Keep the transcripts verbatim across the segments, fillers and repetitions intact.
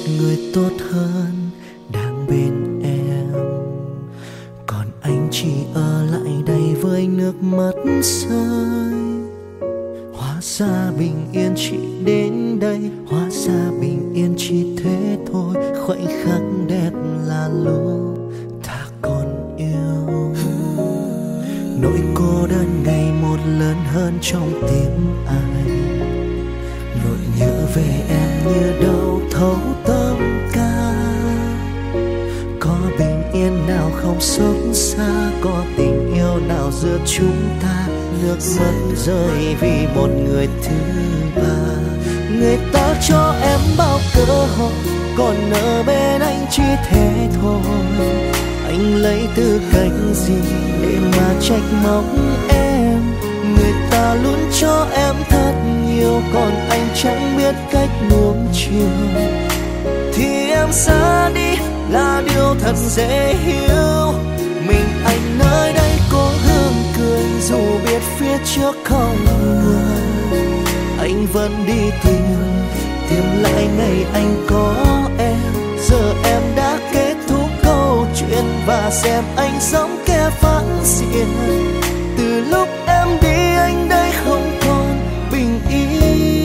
người tốt hơn đang bên em, còn anh chỉ ở lại đây với nước mắt rơi. Hóa ra bình yên chỉ đến đây, hóa ra bình yên chỉ thế thôi. Khoảnh khắc đẹp là lúc ta còn yêu. Nỗi cô đơn ngày một lớn hơn trong tim anh. Nỗi nhớ về em như đâu thấu tâm can. Có bình yên nào không xót xa, có tình yêu nào giữa chúng ta. Nước mắt rơi vì một người thứ ba. Người ta cho em bao cơ hội, còn ở bên anh chỉ thế thôi. Anh lấy tư cách gì để mà trách móc em? Người ta luôn cho em thật nhiều, còn anh chẳng biết cách nuông chiều. Thì em ra đi là điều thật dễ hiểu. Mình anh nơi đây cố hương cười, dù biết phía trước không người. Anh vẫn đi tìm, tìm lại ngày anh có em. Giờ em đã kết thúc câu chuyện và xem anh giống kẻ phản diện. Từ lúc em đi anh đây không còn bình yên.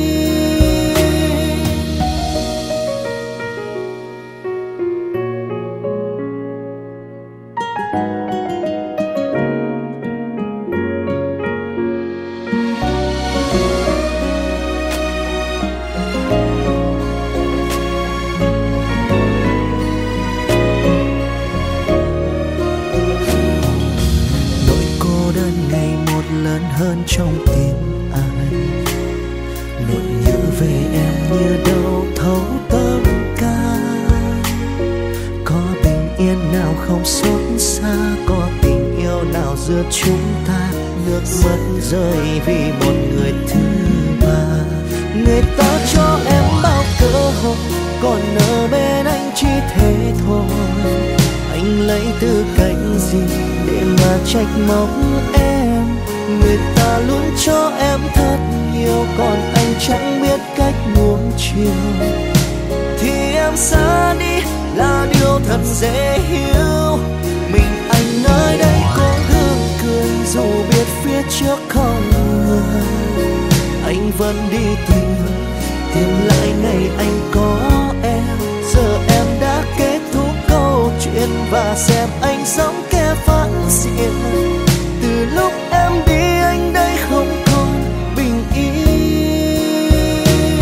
Lớn hơn trong tim anh. Nỗi nhớ về em như đâu thấu tâm can. Có bình yên nào không xót xa, có tình yêu nào giữa chúng ta. Nước mắt rơi vì một người thứ ba. Người ta cho em bao cơ hội, còn ở bên anh chỉ thế thôi. Anh lấy tư cách gì để mà trách móc em? Người ta luôn cho em thật nhiều, còn anh chẳng biết cách nuông chiều. Thì em ra đi là điều thật dễ hiểu. Mình anh nơi đây cố gắng cười, dù biết phía trước không người. Anh vẫn đi tìm, tìm lại ngày anh có em. Giờ em đã kết thúc câu chuyện và xem anh giống kẻ phản diện. Từ lúc em đi anh đây không còn bình yên.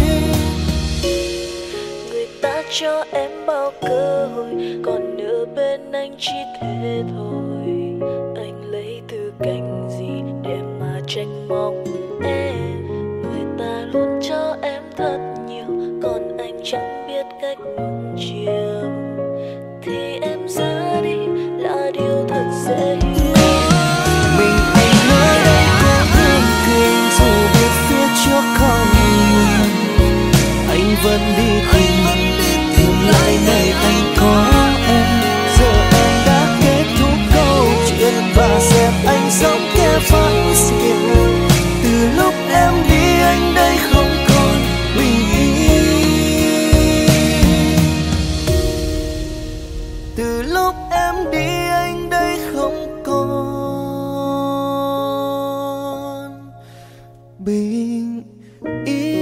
Người ta cho em bao cơ hội, còn ở bên anh chỉ thế thôi. Anh lấy tư cách gì để mà tranh móc em? Người ta luôn cho em thật nhiều, còn anh chẳng biết cách nuông chiều. Thì em ra đi là điều thật dễ hiểu. Trước không người, anh vẫn đi tìm, tìm lại ngày anh có em. Giờ em đã kết thúc câu chuyện và xem anh giống kẻ phản diện. Từ lúc em đi anh đây không còn bình yên. Từ lúc em đi anh đây không còn bình yên.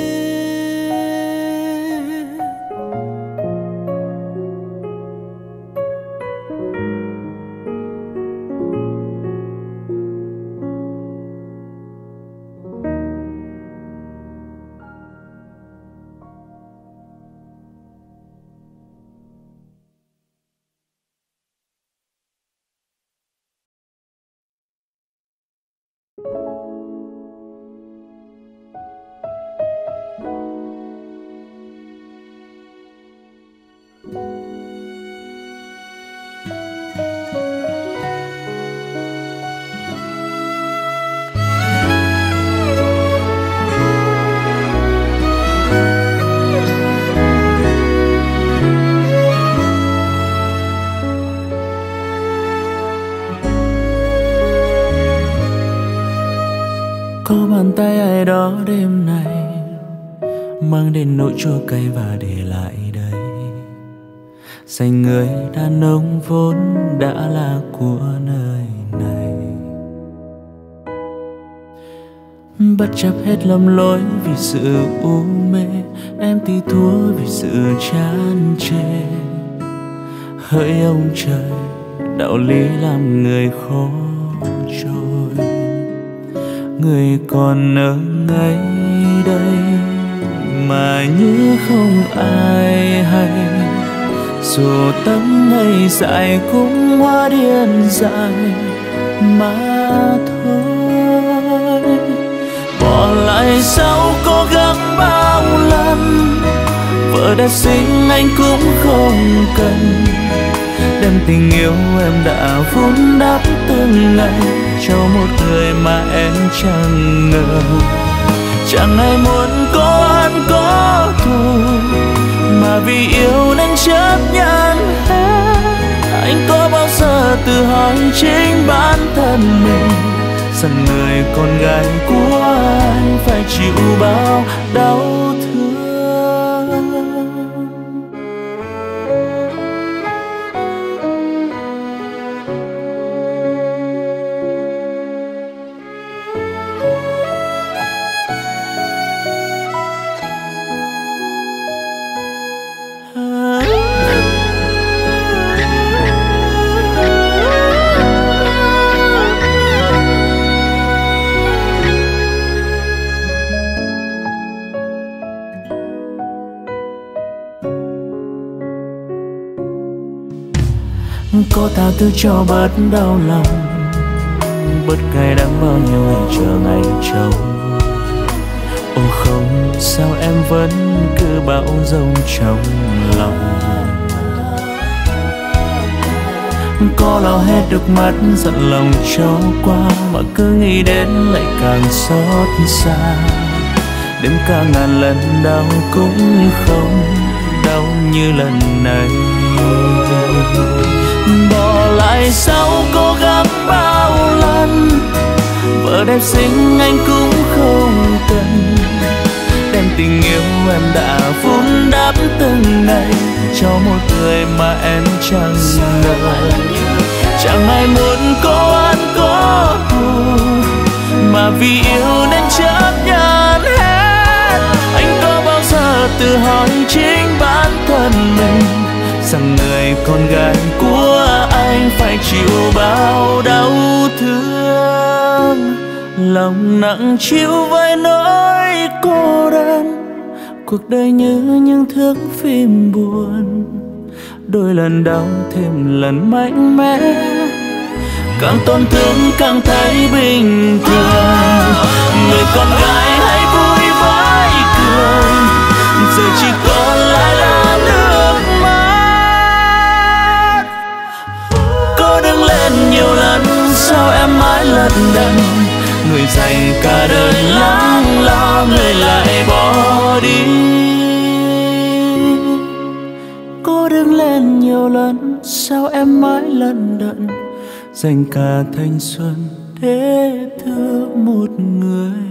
Có bàn tay ai đó đêm nay mang đến nỗi chua cay và để lại đây dành người đàn ông vốn đã là của nơi này. Bất chấp hết lầm lỗi vì sự u mê, em thì thua vì sự chán chê. Hỡi ông trời, đạo lý làm người khó trôi. Người còn ở ngay đây mà như không ai hay. Dù tâm hay dại cũng hóa điên dại mà thôi. Bỏ lại sau cố gắng bao lần, vợ đẹp xinh anh cũng không cần. Đem tình yêu em đã vun đắp từng ngày cho một người mà em chẳng ngờ. Chẳng ai muốn có oán có thù, mà vì yêu nên chấp nhận hết. Anh có bao giờ tự hỏi chính bản thân mình rằng người con gái của anh phải chịu bao đau thương. Có tha thứ cho bớt đau lòng, bớt cay đắng bao nhiêu ngày chờ ngày trông. Ô không, sao em vẫn cứ bão giông trong lòng. Có lau hết được mắt giận lòng cho qua, mà cứ nghĩ đến lại càng xót xa. Đếm cả ngàn lần đau cũng không đau như lần này. Bỏ lại sau cố gắng bao lần, vợ đẹp xinh anh cũng không cần. Đem tình yêu em đã vun đắp từng ngày cho một người mà em chẳng ngờ. Chẳng ai muốn có oán có thù, mà vì yêu nên chấp nhận hết. Anh có bao giờ tự hỏi chính bản thân mình rằng người con gái của anh phải chịu bao đau thương. Lòng nặng chịu với nỗi cô đơn, cuộc đời như những thước phim buồn. Đôi lần đau thêm lần mạnh mẽ, càng tổn thương càng thấy bình thường. Người con gái hãy vui với cười, giờ chỉ còn lại là nước mắt. Cô đứng lên nhiều lần, sao em mãi lận đận. Người dành cả đời lắng lo, người lại bỏ đi. Cô đứng lên nhiều lần, sao em mãi lận đận. Dành cả thanh xuân để thương một người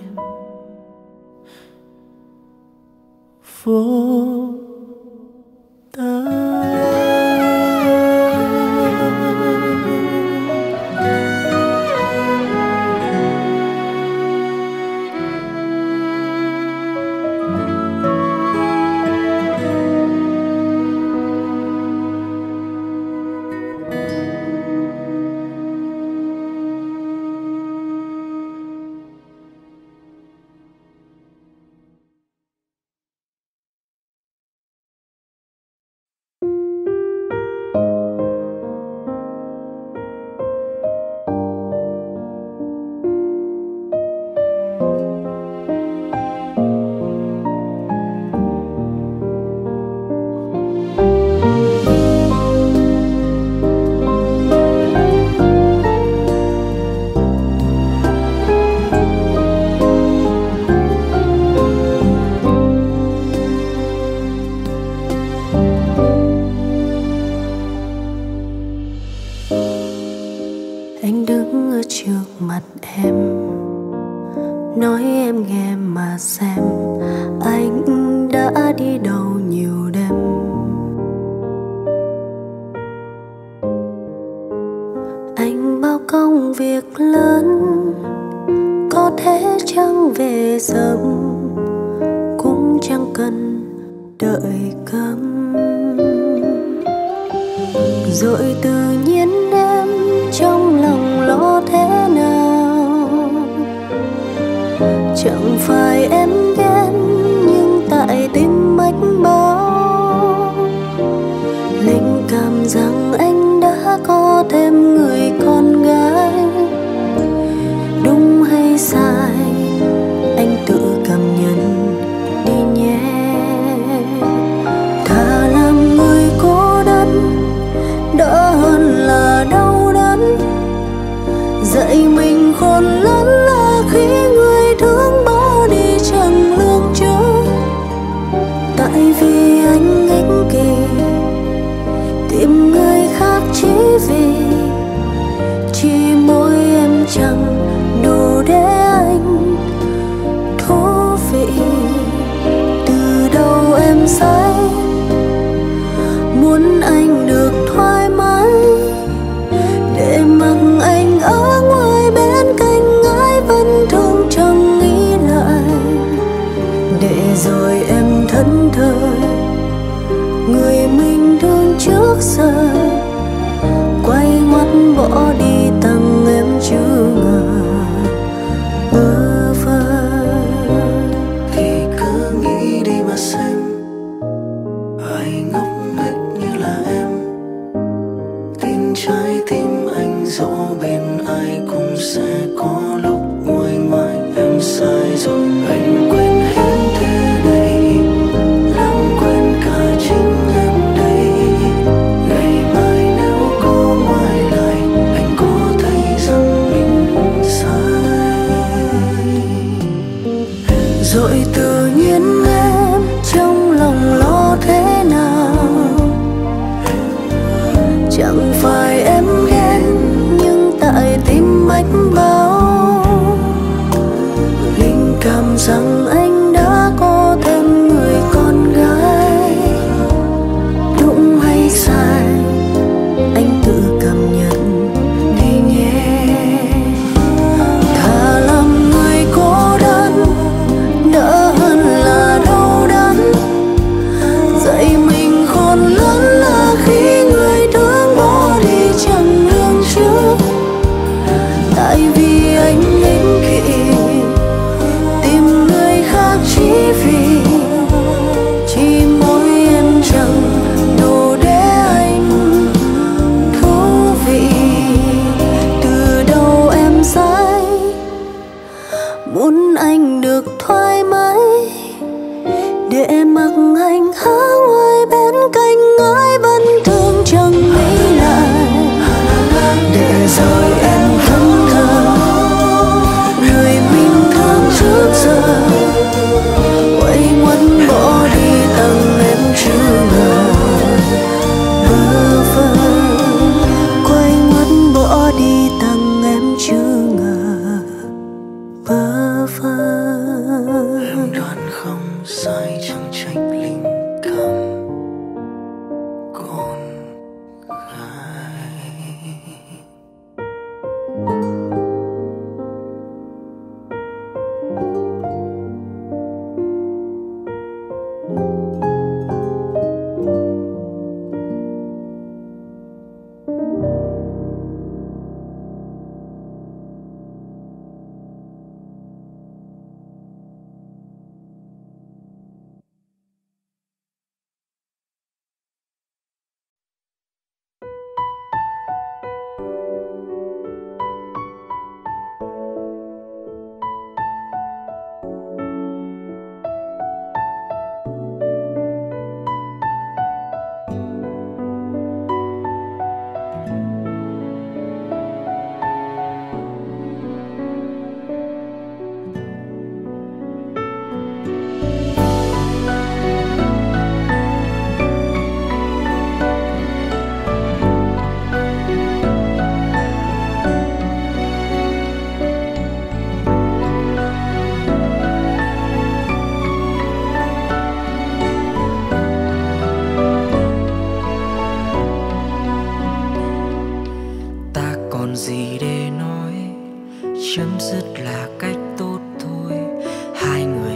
vô tâm. Anh đứng ở trước mặt em, nói em nghe mà xem anh đã đi đâu nhiều đêm. việc lớn có thể chẳng về sớm, cũng chẳng cần đợi cơm. Rồi tự nhiên em trong lòng lo thế nào, chẳng phải em ghen nhưng tại tim mách báo, linh cảm rằng anh đã có thêm người con gái. Đúng hay sai anh tự cảm nhận đi nhé. Thà làm người cô đơn đỡ hơn là đau đớn. Dạy mình khôn lớn là khi người thương bỏ đi chẳng lường trước. Tại vì anh ích kỷ tìm người khác chỉ vì chỉ mỗi em chẳng đủ để anh thú vị. Từ đầu em sai muốn anh được thoải mái, để mặc anh ở ngoài bên cạnh ai vẫn thương chẳng nghĩ lại. Để rồi em thẫn thờ người mình thương trước giờ, quay ngoắt bỏ đi tặng em chưa ngờ bơ vơ. Thì cứ nghĩ đi mà xem, ai ngốc nghếch như là em. Tin trái tim anh dẫu bên ai cũng sẽ có lúc nguôi ngoai. Em sai rồi, anh quên hết thế này, lãng quên cả chính em đây. Ngày mai nếu có ngoái lại, anh có thấy rằng mình sai. Rồi tự nhiên em trong lòng lo thế nào, chẳng phải em ghen nhưng tại tim mách báo, linh cảm rằng anh đã có thêm người con gái. Đúng hay sai anh tự cảm nhận đi nhé. Thà làm người cô đơn đỡ hơn là đau đớn. Dạy mình khôn lớn là khi người thương bỏ đi chẳng lường trước. Tại vì anh ích kỷ tìm người khác chỉ vì chỉ mỗi em chẳng đủ để anh thú vị. Từ đầu em sai muốn anh được thoải mái, để mặc anh ở ngoài bên cạnh ai vẫn thương chẳng nghĩ lại. Để rồi em thẫn thờ người mình thương trước giờ, quay ngoắt bỏ đi tặng em chưa ngờ bơ vơ. Quay ngoắt bỏ đi tặng em chưa ngờ bơ vơ. Em đoán không sai, chẳng trách linh cảm con gái.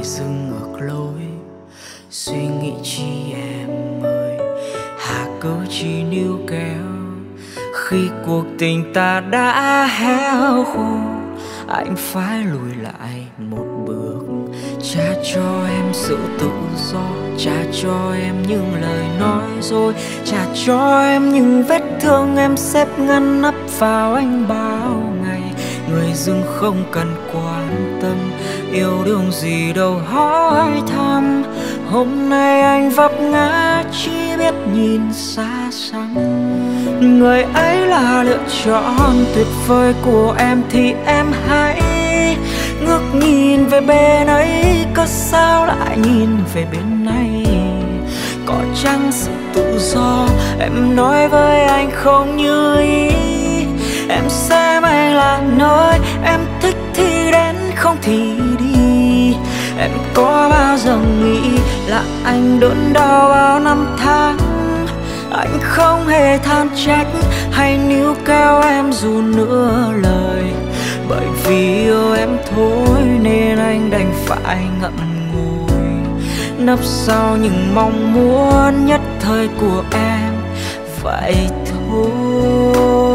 dưng ngược lối. Suy nghĩ chi em ơi, hà cớ chi níu kéo, khi cuộc tình ta đã héo khô. Anh phải lùi lại một bước, trả cho em sự tự do, trả cho em những lời nói dối, trả cho em những vết thương em xếp ngăn nắp vào anh bao ngày. Người dưng không cần quan tâm, yêu đương gì đâu hỏi thăm. Hôm nay anh vấp ngã chỉ biết nhìn xa xăm. Người ấy là lựa chọn tuyệt vời của em thì em hãy ngước nhìn về bên ấy, có sao lại nhìn về bên này. Có chăng sự tự do em nói với anh không như ý. Em xem anh là nơi em thích thì đến, không thì đi. Em có bao giờ nghĩ là anh đớn đau bao năm tháng. Anh không hề than trách hay níu kéo em dù nửa lời. Bởi vì yêu em thôi nên anh đành phải ngậm ngùi, nấp sau những mong muốn nhất thời của em vậy thôi.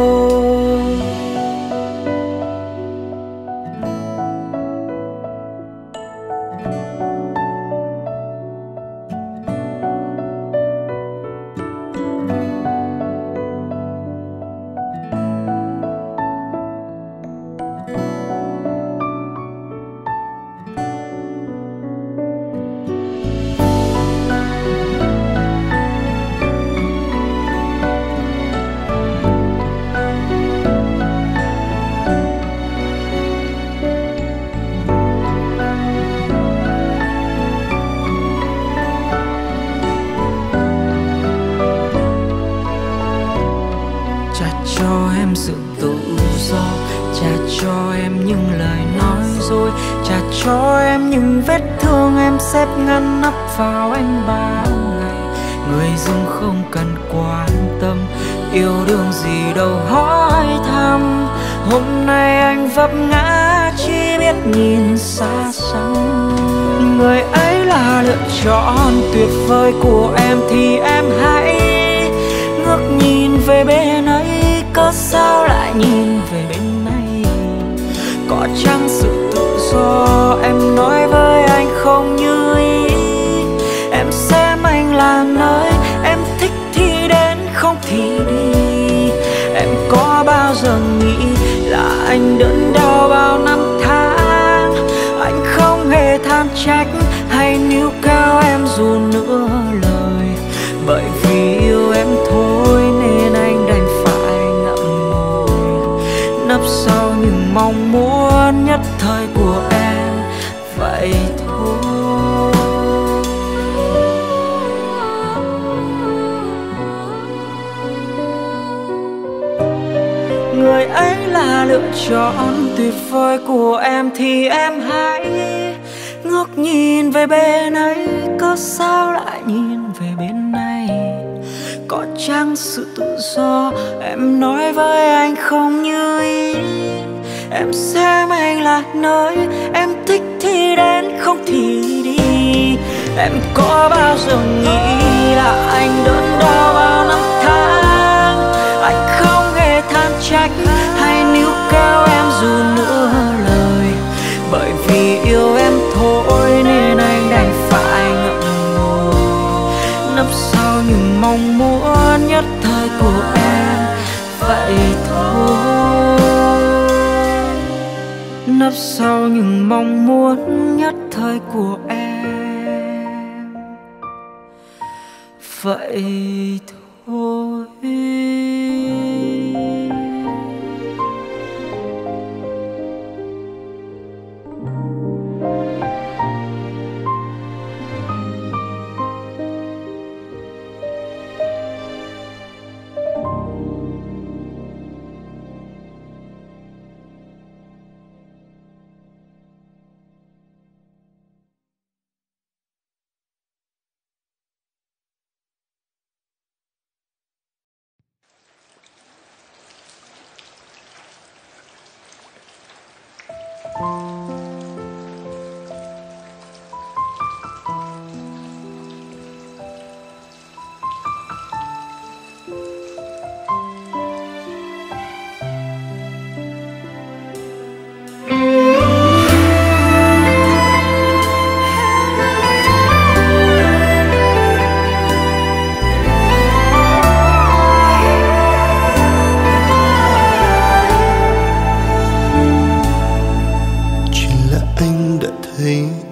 Sự tự do, trả cho em những lời nói dối, trả cho em những vết thương em xếp ngăn nắp vào anh bao ngày. Người dưng không cần quan tâm, yêu đương gì đâu hỏi thăm. Hôm nay anh vấp ngã chỉ biết nhìn xa xăm. Người ấy là lựa chọn tuyệt vời của em thì em hãy ngước nhìn về bên ấy, có sao lại nhìn về bên này. Có chăng sự tự do em nói với anh không như ý. Em xem anh là nơi em thích thì đến, không thì đi. Em có bao giờ nghĩ là anh đớn đau bao năm tháng. Anh không hề than trách hay níu kéo em dù nửa lời. Bởi vì yêu em thôi nên anh đành nấp sau những mong muốn nhất thời của em vậy thôi. Người ấy là lựa chọn tuyệt vời của em thì em hãy ngước nhìn về bên ấy, có sao lại nhìn về bên này. Có chăng sự tự do em nói với anh không như ý. Em xem anh là nơi em thích thì đến, không thì đi. Em có bao giờ nghĩ là anh đớn đau bao năm tháng. Anh không hề than trách hay níu kéo em dù nửa lời. Bởi vì yêu em thôi nên anh đành phải ngậm ngùi, nấp sau những mong muốn nhất thời của em vậy thôi. Nấp sau những mong muốn nhất thời của em vậy thôi.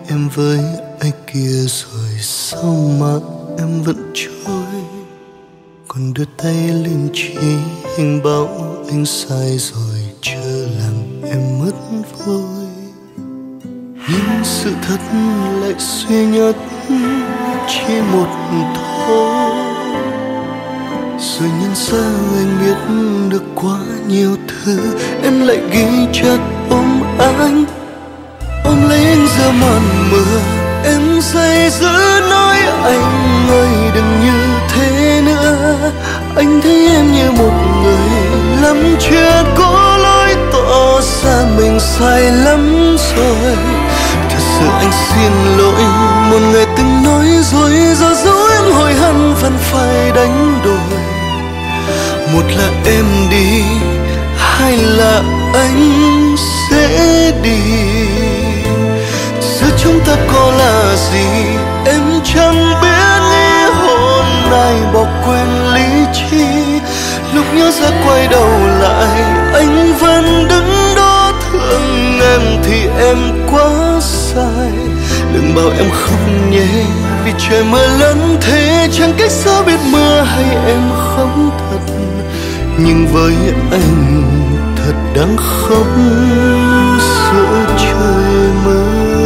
em với ai kia rồi sao mà em vẫn trôi, còn đưa tay lên chỉ anh bảo anh sai rồi, chưa làm em mất vui. Nhưng sự thật lại duy nhất chỉ một thôi, rồi nhân ra anh biết được quá nhiều thứ, em lại ghi chặt ôm anh, ôm lấy anh giữa màn mưa. Em say dữ nói anh ơi đừng như thế nữa, anh thấy em như một người lắm chuyện có lỗi, tỏ ra mình sai lắm rồi. Thật sự anh xin lỗi một người từng nói dối, giờ dấu em hối hận vẫn phải đánh đổi. Một là em đi, hai là anh sẽ đi. Giữa chúng ta có là gì em chẳng biết, nghĩ hôm nay bỏ quên lý trí. Lúc nhớ ra quay đầu lại anh vẫn đứng đó thương em thì em quá sai. Đừng bảo em khóc nhé vì trời mưa lớn thế, chẳng cách sao biết mưa hay em khóc thật. Nhưng với anh thật đáng khóc giữa trời mưa.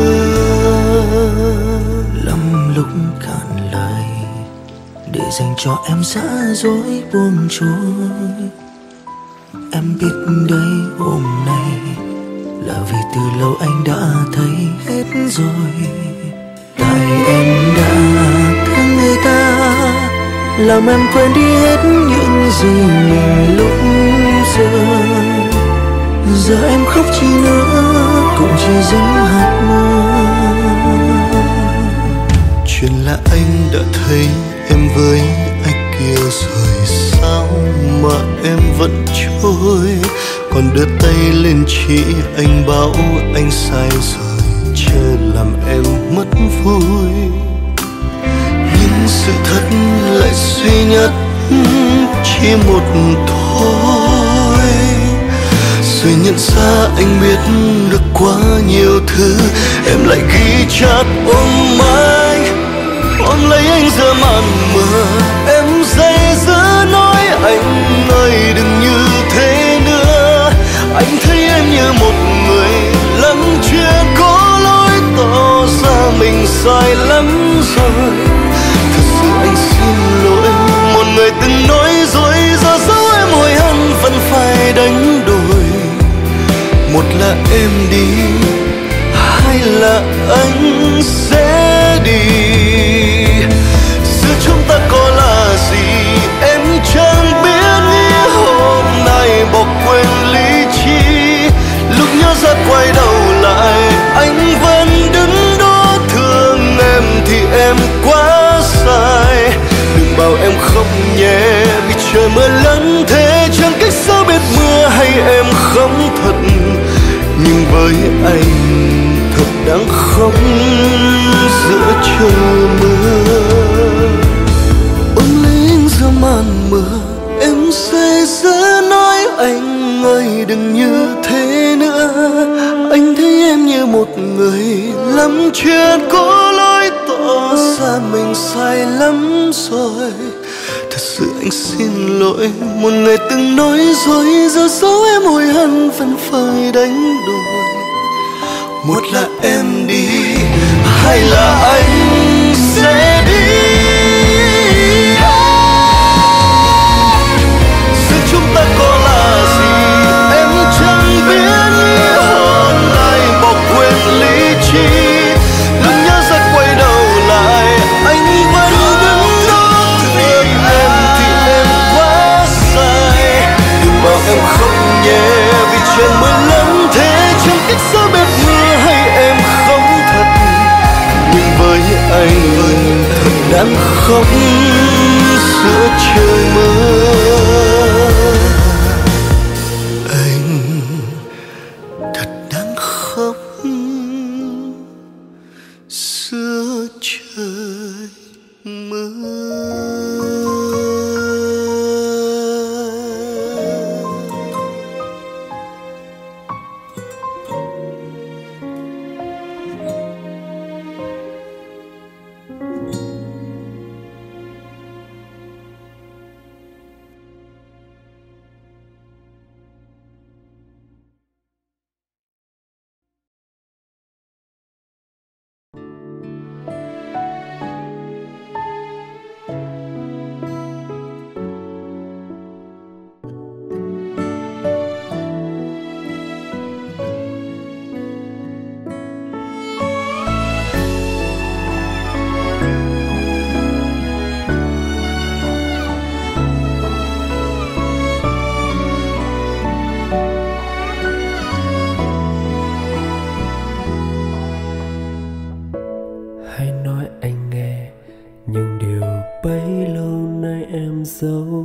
Lắm lúc cạn lời để dành cho em giả dối buông trôi. Em biết đấy hôm nay là vì từ lâu anh đã thấy hết rồi. Tại em đã thương người ta, làm em quên đi hết những gì mình lúc xưa. Giờ em khóc chi nữa cũng chỉ giống hạt mưa. Chuyện là anh đã thấy em với ai kia rồi sao mà em vẫn trôi, còn đưa tay lên chỉ anh bảo anh sai rồi, chớ làm em mất vui. Nhưng sự thật lại duy nhất chỉ một thôi, rồi nhận ra anh biết được quá nhiều thứ, em lại ghi chặt ôm anh, ôm lấy anh giữa màn mưa. Em say dữ nói anh ơi đừng như thế nữa, anh thấy em như một người lắm chuyện có lỗi, tỏ ra mình sai lắm rồi. Thật sự anh xin lỗi một người từng nói dối, giờ dấu em hối hận vẫn phải đánh đổi. Một là em đi, hai là anh sẽ đi. Giữa chúng ta có là gì em chẳng biết, nghĩ hôm nay bỏ quên lý trí. Lúc nhớ ra quay đầu lại anh vẫn đứng đó thương em thì em quá sai. Đừng bảo em khóc nhé vì trời mưa lớn thế, chẳng cách sao biết mưa hay em khóc thật. Nhưng với anh thật đáng khóc giữa trời mưa. Ôm lấy anh giữa màn mưa, em say dữ nói anh ơi đừng như thế nữa, anh thấy em như một người lắm chuyện có lỗi, tỏ ra mình sai lắm rồi. Thật sự anh xin lỗi một người từng nói dối, giờ dấu em hối hận vẫn phải đánh đổi. Một là em đi, hai là anh sẽ đi. Giữa chúng ta có là gì em chẳng biết, nghĩ hôm nay bỏ quên lý trí. Lúc nhớ ra quay đầu lại anh vẫn đứng đó thương em thì em quá sai. Đừng bảo em khóc nhé vì trời mưa lớn thế, chẳng cách sao biết mưa hay em không thật. Nhưng với anh thật đáng khóc giữa trời mưa. Anh thật đáng khóc giữa trời mưa. Hãy nói anh nghe những điều bấy lâu nay em giấu.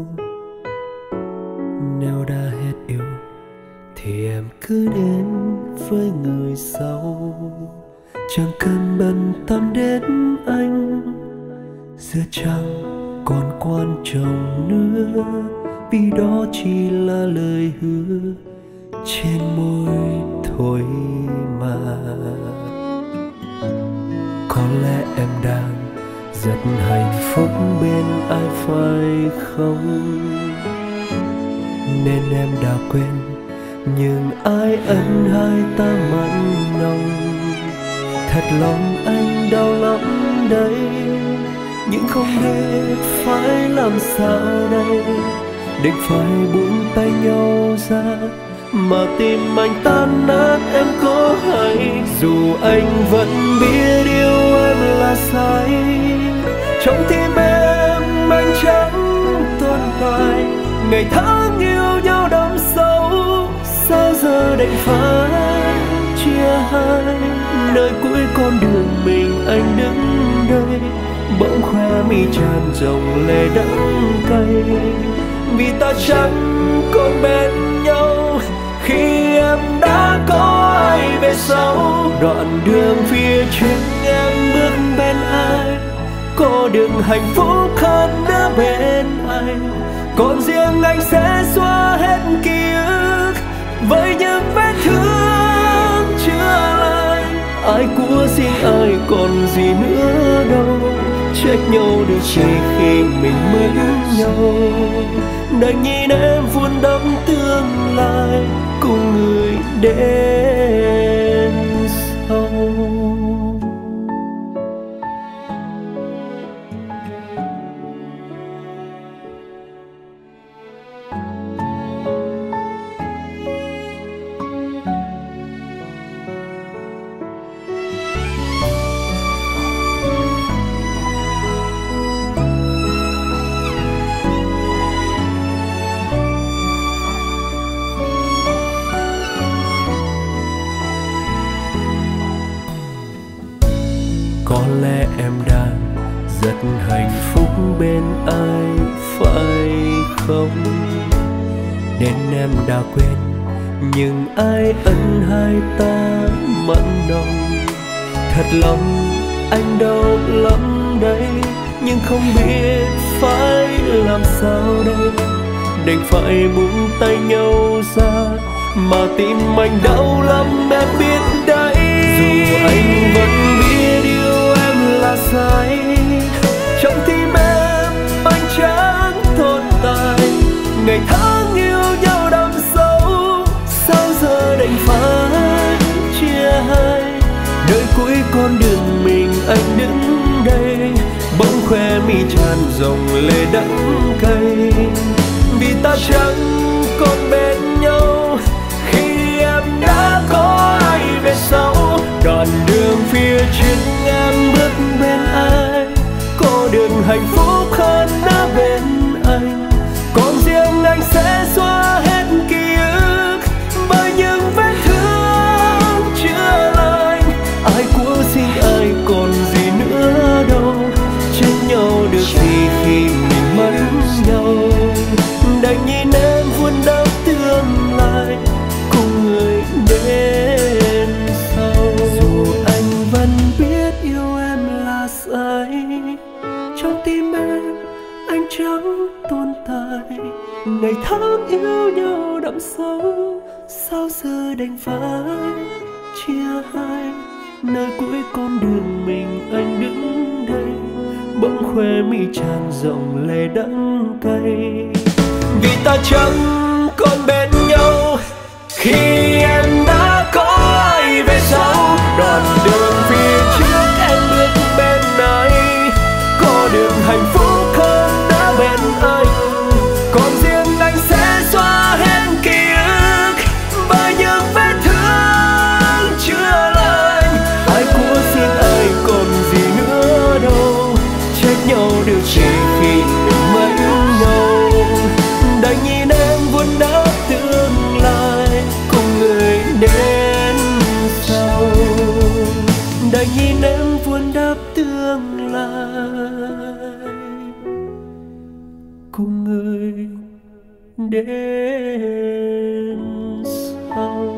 Nếu đã hết yêu thì em cứ đến với người sau. Chẳng cần bận tâm đến anh, giữa chẳng còn quan trọng nữa, vì đó chỉ là lời hứa trên môi thôi mà. Có lẽ em đang rất hạnh phúc bên ai phải không, nên em đã quên nhưng ai ân hai ta mặn nồng. Thật lòng anh đau lắm đấy, nhưng không biết phải làm sao đây. Định phải buông tay nhau ra, mà tim anh tan nát em có hay. Dù anh vẫn biết yêu em là sai, trong tim em anh chẳng tồn tại. Ngày tháng yêu nhau đậm sâu, sao giờ đành phải chia hai. Nơi cuối con đường mình anh đứng đây, bỗng khoe mi tràn dòng lệ đắng cay. Vì ta chẳng còn bên nhau khi em đã có ai về sau. Đoạn đường phía trước em bước bên ai, có được hạnh phúc hơn nữa bên anh. Còn riêng anh sẽ xóa hết ký ức với những vết thương chưa lành. Ai của riêng ai còn gì nữa đâu, trách nhau được chỉ khi mình mới nhau. Đành nhìn em vun đắp tương lai cùng người đến sau. Có lẽ em đang rất hạnh phúc bên ai phải không, nên em đã quên nhưng ai ân hai ta mặn nồng. Thật lòng anh đau lắm đấy, nhưng không biết phải làm sao đây. Đành phải buông tay nhau ra, mà tim anh đau lắm em biết đấy. Dù anh vẫn biết yêu em là sai, trong tim em anh chẳng tồn tại. Ngày tháng yêu nhau đậm sâu, sao giờ đành phải chia hai. Nơi cuối con đường mình anh đứng đây, bỗng khoe mi tràn dòng lệ đắng cay. Vì ta chẳng còn bên nhau khi em đã có ai về sau. Đoạn đường phía trước em bước bên ai, có được hạnh phúc hơn nữa bên anh. Còn riêng anh sẽ xóa hết ký ức với những vết thương chưa lành. Ai của riêng ai còn gì nữa đâu, trách nhau được gì khi mình mất nhau. Đành nhìn em vun đắp tương lai cùng người đến sau. Dù anh vẫn biết yêu em là sai, trong tim em anh chẳng tồn tại. Ngày tháng yêu nhau đậm sâu, sao giờ đành phải chia hai. Nơi cuối con đường mình anh đứng đây, bỗng khoe mi tràn dòng lệ đắng cay. Vì ta chẳng còn bên nhau khi em đã có ai về sau. Đoạn đường phía trước em bước bên ai, có được hạnh phúc hơn đã bên anh. Còn riêng anh sẽ xóa hết ký ức với những vết thương chưa lành. Ai của riêng ai còn gì nữa đâu, trách nhau được chỉ khi mình mất nhau. Đành nhìn em vun đắp tương lai cùng người đến sau. Đành nhìn em vun đắp tương lai cùng người đến sau.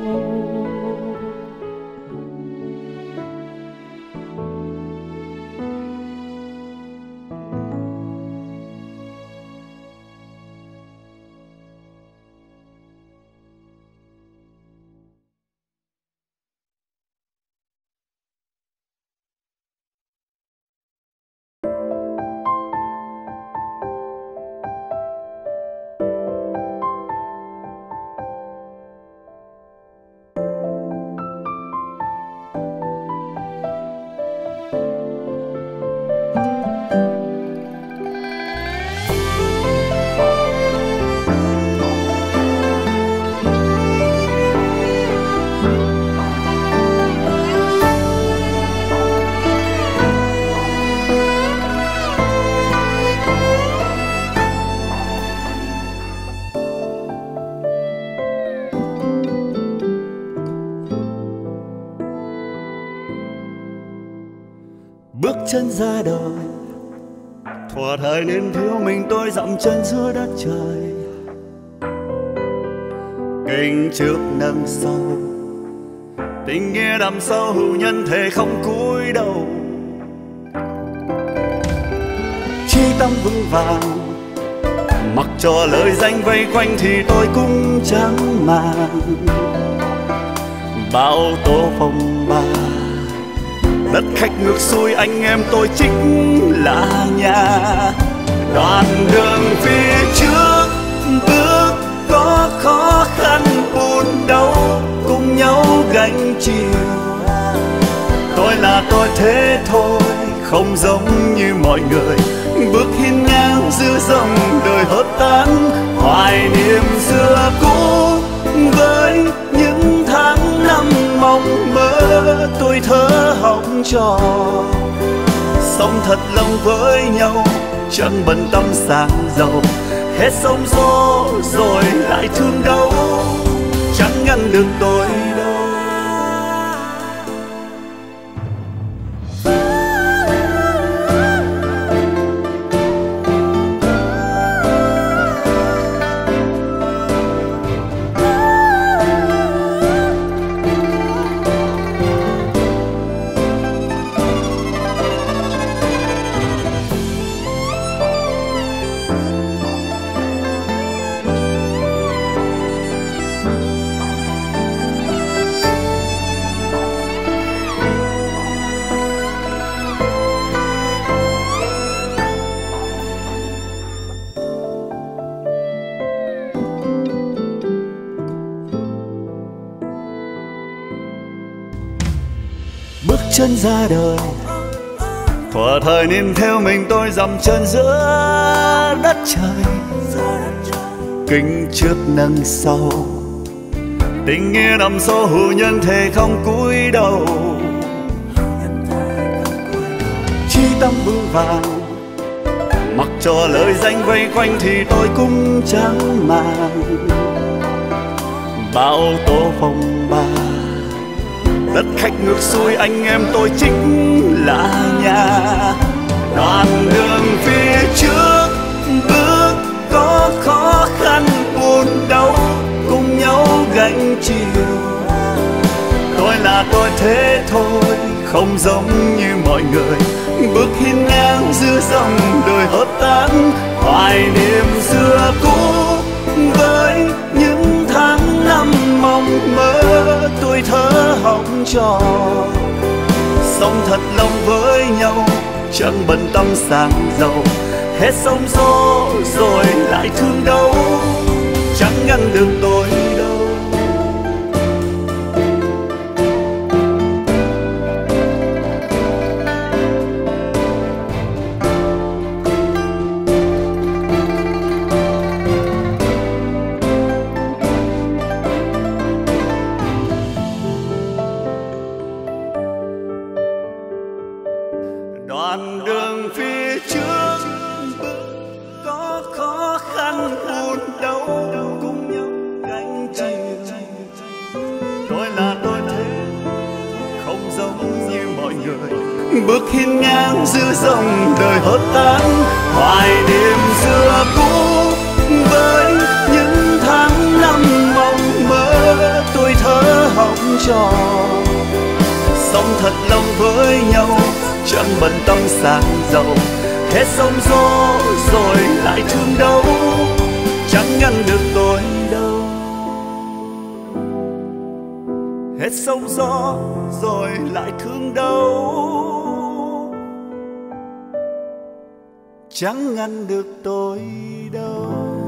Bước chân ra đời, thuở thời niên thiếu mình tôi dậm chân giữa đất trời. Kinh trước nâng sâu, tình nghĩa đậm sâu, hữu nhân thể không cúi đầu. Chí tâm vững vàng, mặc cho lời danh vây quanh thì tôi cũng chẳng màng. Bão tố phong ba, đất khách ngược xuôi, anh em tôi chính là nhà. Đoạn đường phía trước bước có khó khăn buồn đau, cùng nhau gánh chịu. Tôi là tôi thế thôi, không giống như mọi người. Bước hiên ngang giữa dòng đời hợp tan, hoài niệm xưa cũ với những tháng năm mong mơ. Tôi thơ hồng trò sống thật lòng với nhau, chẳng bận tâm sang giàu. Hết sóng gió rồi lại thương đâu, chẳng ngăn được tôi đâu. Bước chân ra đời, thuở thời niên theo mình tôi dậm chân giữa đất trời. Kính trước nâng sau, tình nghĩa đậm sâu, hữu nhân thể không cúi đầu. Chí tâm vững vàng, mặc cho lời danh vây quanh thì tôi cũng chẳng màng. Bão tố phong ba, đất khách ngược xuôi, anh em tôi chính là nhà. Đoạn đường phía trước bước có khó khăn buồn đau, cùng nhau gánh chịu. Tôi là tôi thế thôi, không giống như mọi người. Bước hiên ngang giữa dòng đời hợp tan, hoài niệm xưa cũ với những tháng năm mong mơ. Tôi thơ hồng trò sống thật lòng với nhau, chẳng bận tâm sang giàu. Hết sóng gió rồi lại thương đâu, chẳng ngăn được tôi đâu. Đoạn đường phía trước có khó khăn buồn đau, cùng nhau gánh chịu. Tôi là tôi thế, không giống như mọi người. bước hiên ngang giữa dòng đời hớt tán, hoài niệm xưa cũ với những tháng năm mộng mơ tuổi thơ học trò. Sống thật lòng với nhau, chẳng bận tâm sang giàu, hết sóng gió rồi lại thương đâu, chẳng ngăn được tôi đâu. Hết sóng gió rồi lại thương đâu, chẳng ngăn được tôi đâu.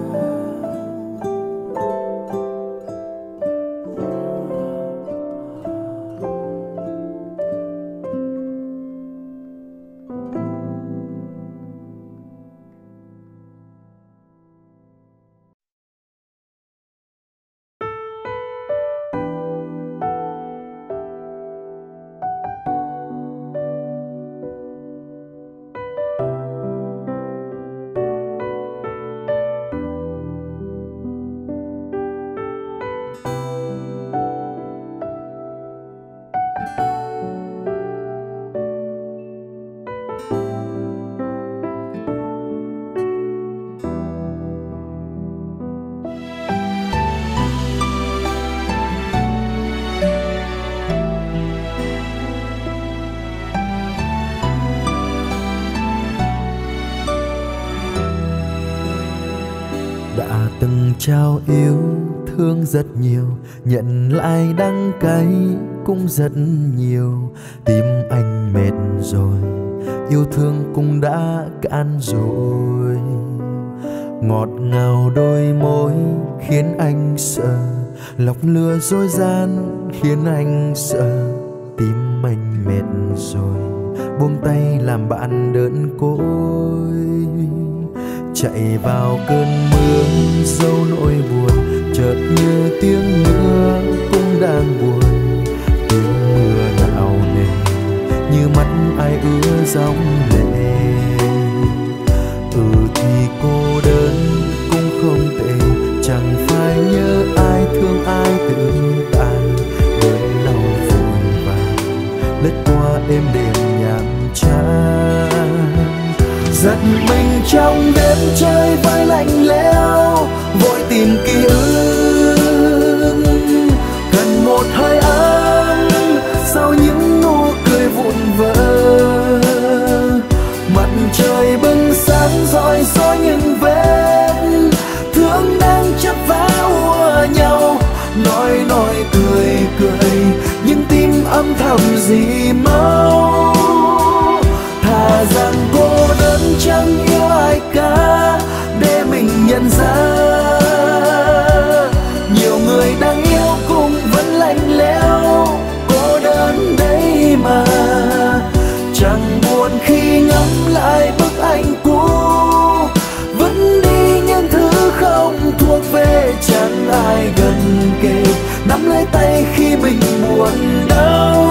Đã từng trao yêu thương rất nhiều, nhận lại đắng cay cũng rất nhiều. Tim anh mệt rồi, yêu thương cũng đã cạn rồi. Ngọt ngào đôi môi khiến anh sợ, lọc lừa dối gian khiến anh sợ. Tim anh mệt rồi, buông tay làm bạn đơn côi. Chạy vào cơn mưa dấu nỗi buồn, chợt như tiếng mưa cũng đang buồn. Tiếng mưa nào nề như mắt ai ứa dòng lệ. Ừ thì cô đơn cũng không tệ, chẳng phải nhớ ai thương ai tự tại. Đớn đau vội vàng lướt qua êm đềm nhàm chán. Giật mình trong đêm chơi với lạnh lẽo, vội tìm ký ức. Cần một hơi ấm sau những nụ cười vụn vỡ. Mặt trời bừng sáng rọi roi những vết thương đang chấp vá ùa nhau. Nói nói cười cười nhưng tim âm thầm gì mau. Thà rằng cô đơn chẳng yêu ai cả để mình nhận ra. Nhiều người đang yêu cũng vẫn lạnh lẽo, cô đơn đấy mà. Chẳng buồn khi ngắm lại bức ảnh cũ, vẫn đi những thứ không thuộc về. Chẳng ai gần kề nắm lấy tay khi mình buồn đau.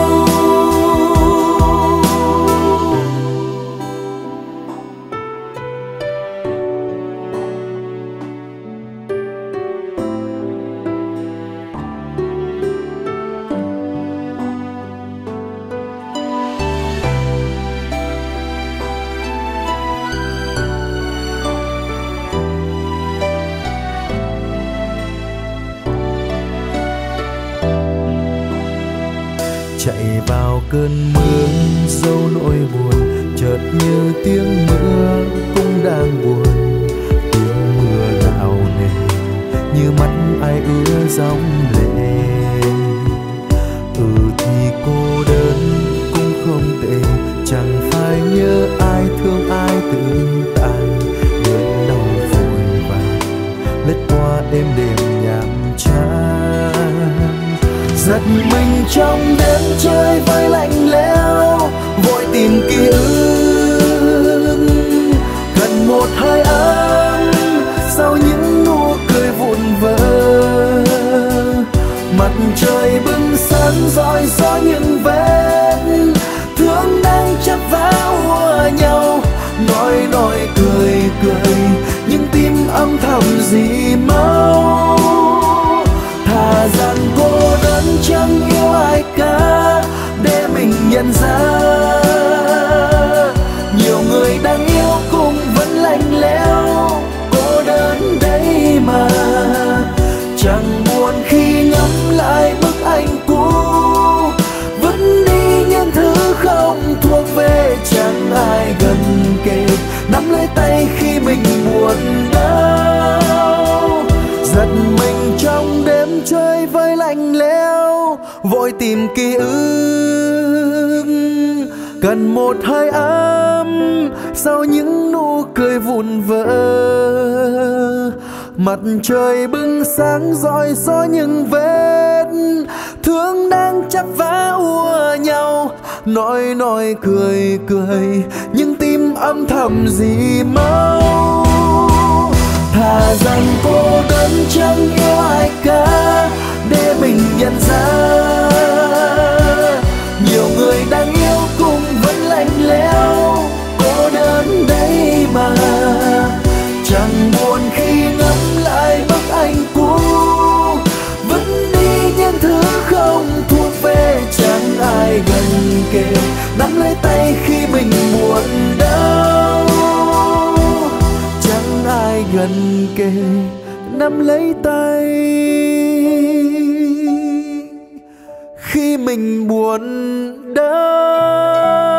Chạy vào cơn mưa dấu nỗi buồn, chợt như tiếng mưa cũng đang buồn. Tiếng mưa nào nề như mắt ai ứa dòng lệ. Ừ thì cô đơn cũng không tệ, chẳng phải nhớ ai thương ai tự tại. Đớn đau vội vàng lướt qua êm đềm nhàm chán. Giật mình trong đêm chơi với lạnh lẽo, vội tìm ký ức. Cần một hơi ấm sau những nụ cười vụn vỡ. Mặt trời bừng sáng rọi roi những vết thương đang chấp vá ùa nhau. Nói nói cười cười nhưng tim âm thầm gì mau. Thà rằng cô đơn chẳng yêu ai cả để mình nhận ra. buồn đau. Giật mình trong đêm chơi vơi lạnh lẽo, vội tìm ký ức cần một hơi ấm sau những nụ cười vụn vỡ. Mặt trời bừng sáng rọi xóa những vết thương đang chắp vá ua nhau. Nói nói cười cười nhưng tim âm thầm gì mau. Thà rằng cô đơn chẳng yêu ai cả để mình nhận ra nhiều người đang yêu cũng vẫn lạnh lẽo cô đơn đấy mà. Chẳng buồn khi ngắm lại bức ảnh cũ, vứt đi những thứ không thuộc về. Chẳng ai gần kề nắm lấy tay khi mình buồn đau. Chẳng ai gần kề nắm lấy tay khi mình buồn đau.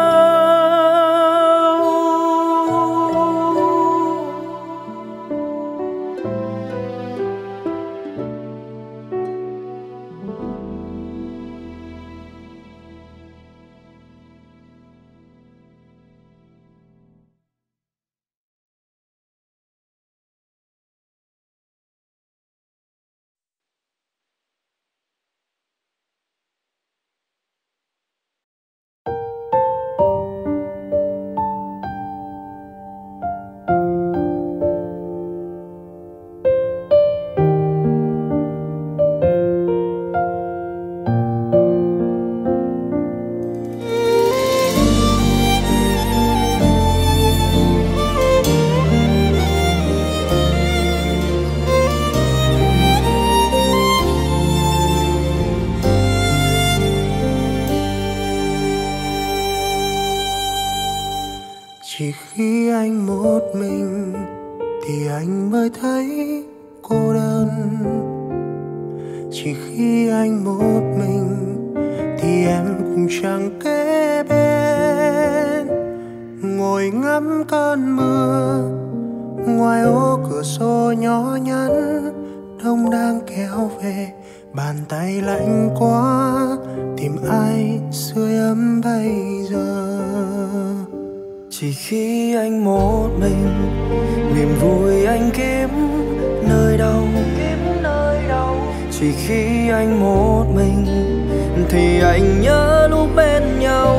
Chỉ khi anh một mình thì anh mới thấy cô đơn. Chỉ khi anh một mình thì em cũng chẳng kế bên. Ngồi ngắm cơn mưa ngoài ô cửa sổ nhỏ nhắn, đông đang kéo về, bàn tay lạnh quá, tìm ai sưởi ấm bây giờ. Chỉ khi anh một mình, niềm vui anh kiếm nơi đâu? Kiếm nơi đâu? Chỉ khi anh một mình thì anh nhớ lúc bên nhau.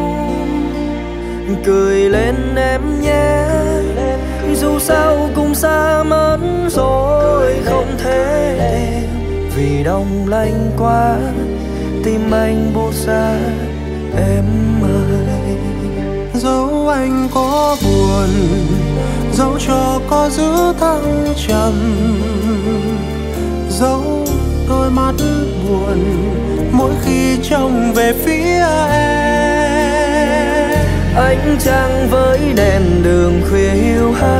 Cười lên em nhé, dù sao cũng xa mất rồi không thể tìm. Vì đông lạnh quá, tim anh buốt ra em ơi. Dẫu anh có buồn, dẫu cho có giữ thăng trầm, dẫu đôi mắt buồn mỗi khi trông về phía em. Ánh trăng với đèn đường khuya hiu hắt,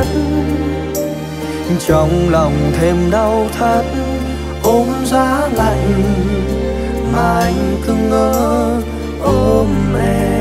trong lòng thêm đau thắt. Ôm giá lạnh mà anh cứ ngỡ ôm em.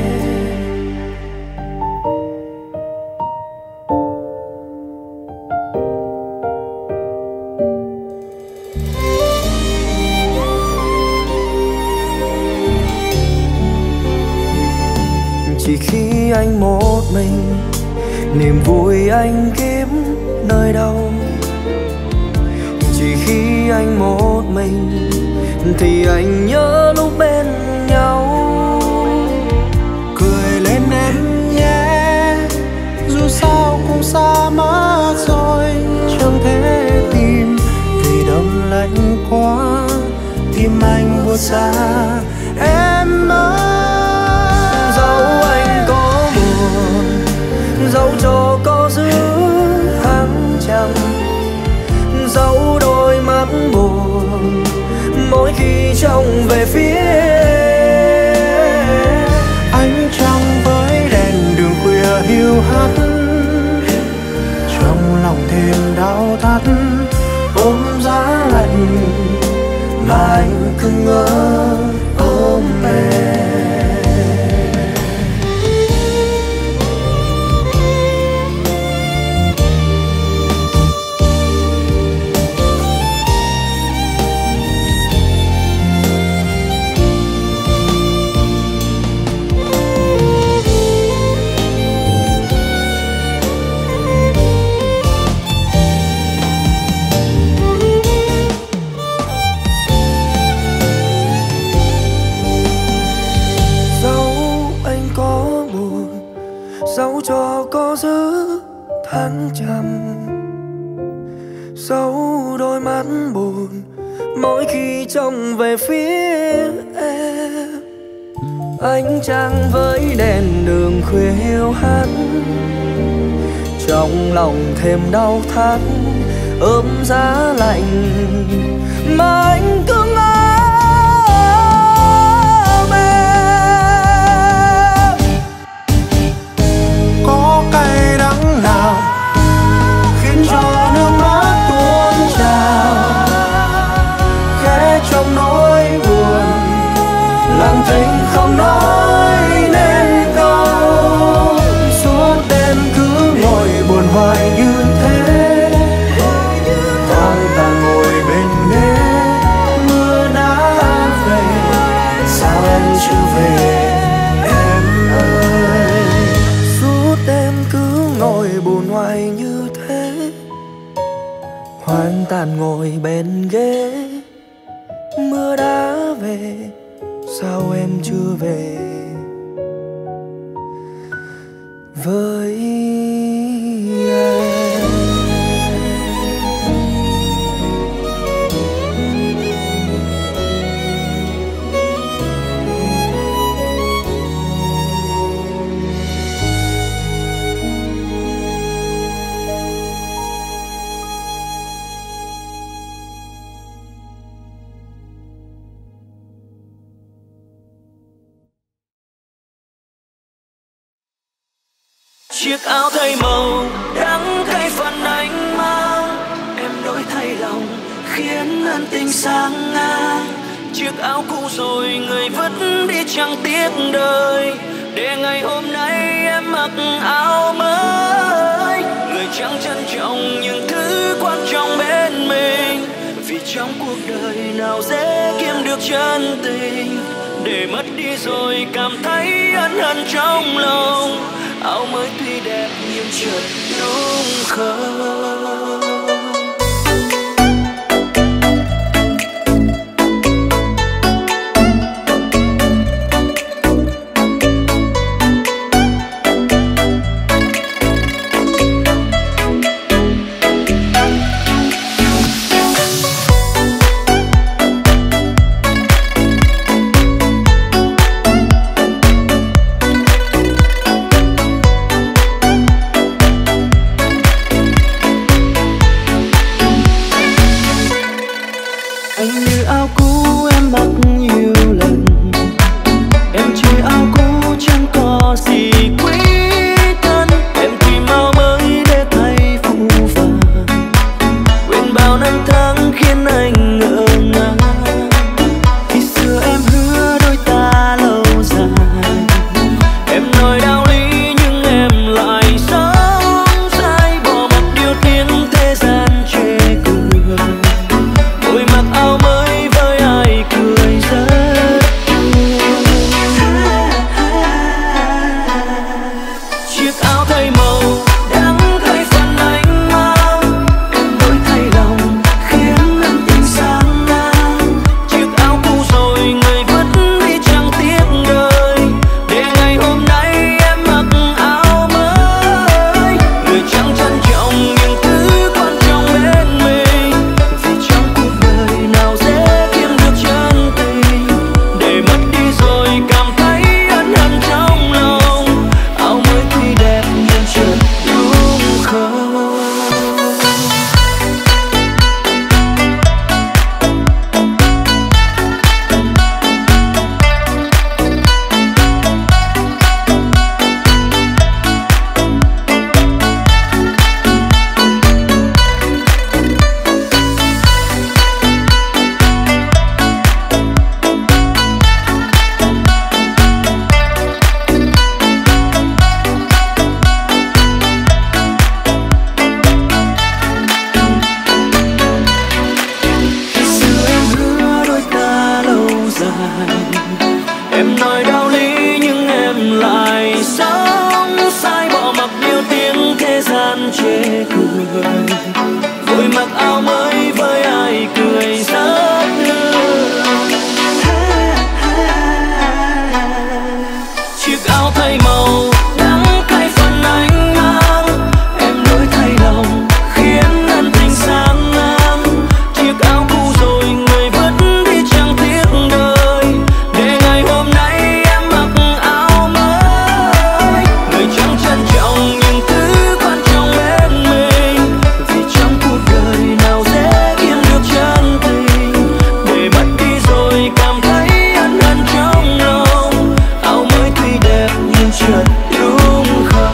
Chỉ khi anh một mình, niềm vui anh kiếm nơi đâu? Chỉ khi anh một mình thì anh nhớ lúc bên nhau. Cười lên em nhé, dù sao cũng xa mất rồi, chẳng thể tìm. Vì đông lạnh quá, tim anh buốt xa em ơi. Dẫu cho có giữ thăng trầm, dẫu đôi mắt buồn mỗi khi trông về phía ánh trăng với đèn đường khuya hiu hắt, trong lòng thêm đau thắt. Ôm giá lạnh mà anh cứ ngỡ ôm em. dẫu cho có giữ tháng trăm, dẫu đôi mắt buồn mỗi khi trông về phía em. Ánh trăng với đèn đường khuya hiu hắt, trong lòng thêm đau thắt ôm giá lạnh mà anh cứ ngỡ em. Có cay đắng nào khiến cho nước mắt tuôn trào, khẽ trong nỗi buồn lặng thinh không nói nên câu. Suốt đêm cứ ngồi buồn hoài như thế, thoáng ta ngồi bên ghế. Mưa đã về sao em chưa về em ơi. Suốt đêm cứ ngồi buồn hoài như thế, hoang tàn ngồi bên ghế. Mưa đã về sao em chưa về với em. Chiếc áo thay màu đắng cay phần anh mang, em đổi thay lòng khiến ân tình sang ngang. Chiếc áo cũ rồi người vứt đi chẳng tiếc đời, để ngày hôm nay em mặc áo mới. Người chẳng trân trọng những thứ quan trọng bên mình, vì trong cuộc đời nào dễ kiếm được chân tình. Để mất đi rồi cảm thấy ân hận trong lòng, áo mới tuy đẹp nhưng chợt đúng không. em chợt đúng không?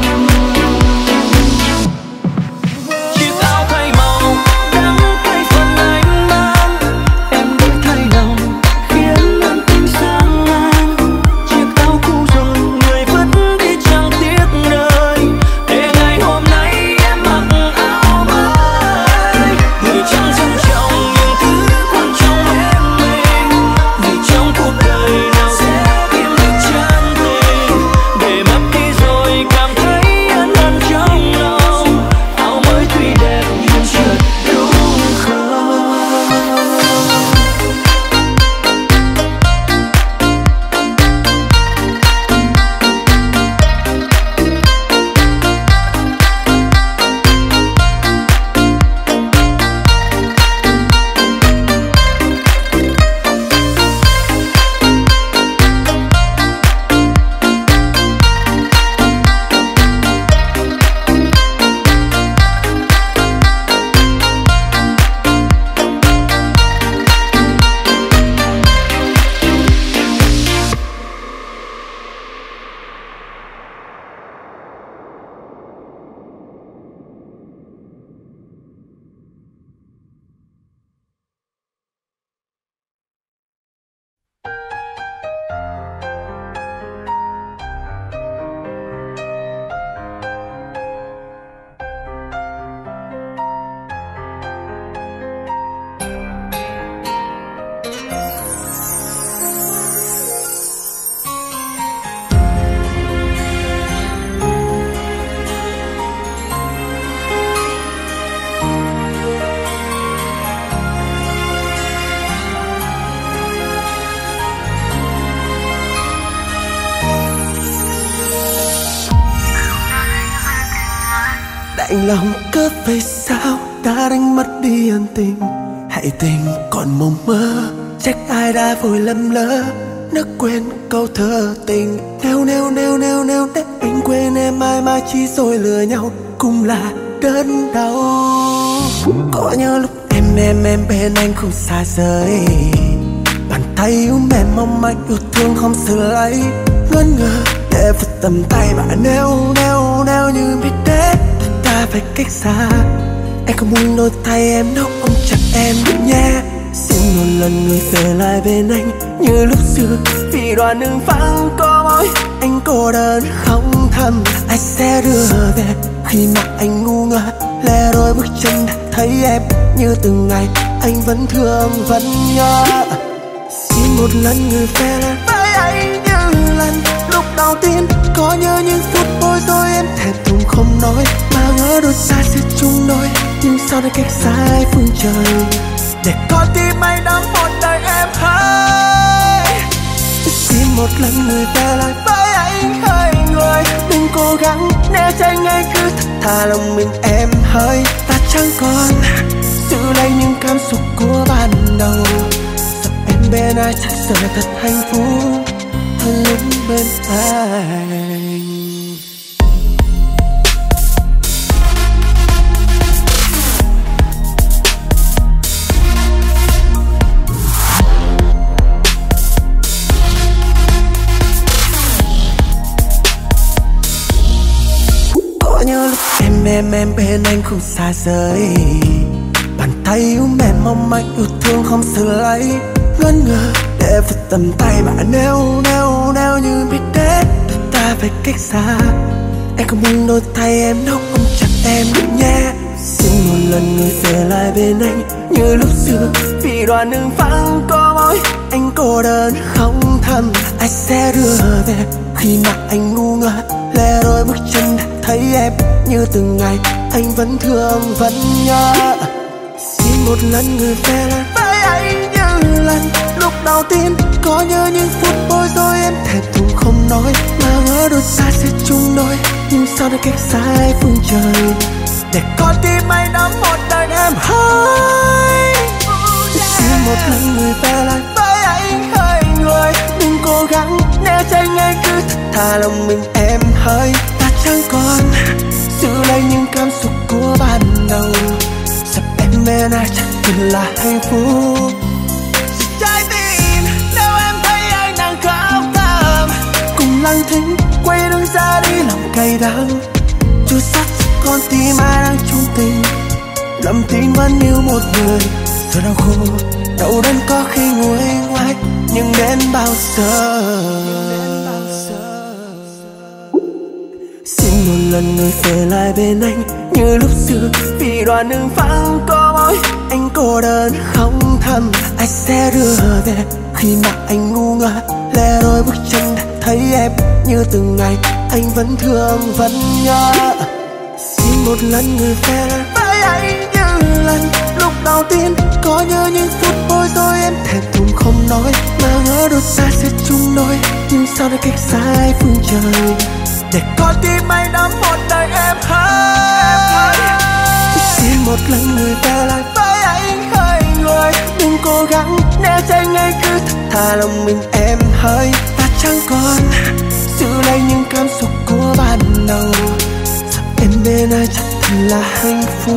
Chiếc áo thay màu đắng cay phần anh mang, em đổi thay lòng khiến em tình sáng ngang. Chiếc áo cũ rồi người vứt đi chẳng tiếc đời, để ngày hôm nay em mặc áo mới. Người chẳng trân trọng những thứ quan trọng em mình, vì trong cuộc đời nào sẽ tìm được chân tình. Để mất đi rồi cảm thấy ân hận trong lòng, áo mới tuy đẹp nhưng chợt đúng không? Đành lòng cớ về sao đã đánh mất đi ân tình, hãy tình còn mộng mơ, trách ai đã vội lầm lỡ, nước quên câu thơ tình. Nếu nếu nếu nếu nếu nếu anh quên em mãi mãi chỉ rồi lừa nhau, cũng là đớn đau. Có nhớ lúc em em em bên anh không xa rời, bàn tay yêu mềm mong manh yêu thương không xử lấy, ngân ngơ để vượt tầm tay mà nếu nếu nếu như biết đến ta phải cách xa. Anh không muốn đôi tay em đâu ôm chặt em được nhé. Xin một lần người về lại bên anh như lúc xưa, vì đoạn đường vắng có mỗi anh cô đơn không thầm. Anh sẽ đưa về khi mà anh ngu ngơ, lẻ đôi bước chân thấy em như từng ngày anh vẫn thương vẫn nhớ. Xin một lần người về lại với anh như lần lúc đầu tiên, có nhớ những phút bối rối em thẹn thùng không nói, mà ngỡ đôi ta sẽ chung đôi, nhưng sau đây cách xa hai phương trời, để con tim anh đắm một đời em hỡi. Xin một lần người về lại với anh hỡi người, đừng cố gắng né tránh anh cứ thật thà lòng mình em hỡi. Ta chẳng còn giữ lấy những cảm xúc của ban đầu, giờ em bên ai chắc giờ thật hạnh phúc hơn lúc bên anh. Có nhớ lúc em em em bên anh không xa rời, bàn tay yêu mềm mong manh yêu thương không xử lấy, ngân ngơ để vượt tầm tay mà nếu nếu nếu như biết đến ta phải cách xa. Anh không muốn đôi tay em đâu ôm chặt em được nhé. Xin một lần người về lại bên anh như lúc xưa, vì đoạn đường vắng có mỗi anh cô đơn không thầm. Anh sẽ đưa về khi mà anh ngu ngơ, lẻ đôi bước chân thấy em như từng ngày anh vẫn thương vẫn nhớ. Xin một lần người về lại với anh như lần lúc đầu tiên, có nhớ những phút bối rối em thẹn thùng không nói, mà ngỡ đôi ta sẽ chung đôi, nhưng sau đây cách xa hai phương trời, để con tim anh đắm một đời em hỡi. Xin một lần người về lại với anh hỡi người, đừng cố gắng né tránh anh cứ thật thà lòng mình em hỡi. Ta chẳng còn giữ lấy những cảm xúc của ban đầu, giờ em bên ai chắc chắn là hạnh phúc. Trái tim nếu em thấy anh đang khóc thầm, cùng là đang thinh quay lưng ra đi lòng cay đắng. Chưa sắc con tim ai đang chung tình, lầm tin vẫn yêu một người. Giờ đau khổ đâu đến có khi ngồi ngoài, nhưng đến bao giờ? Xin một lần người về lại bên anh như lúc xưa, vì đoạn đường vắng có mỗi anh cô đơn không thầm. Anh sẽ đưa về khi mà anh ngu ngơ lẻ đôi bước chân thấy em như từng ngày anh vẫn thương vẫn nhớ. Xin một lần người về lại với anh như lần lúc đầu tiên, có nhớ những phút bối rối em thẹn thùng không nói, mà ngỡ đôi ta sẽ chung đôi, nhưng sao đã cách xa hai phương trời để con tim anh đã một đời em hỡi. Xin một lần người về lại với anh hỡi người, đừng cố gắng né tránh anh cứ thật thà lòng mình em hỡi. Ta chẳng còn giữ lấy những cảm xúc của ban đầu, giờ em bên ai chắc thật là hạnh phúc.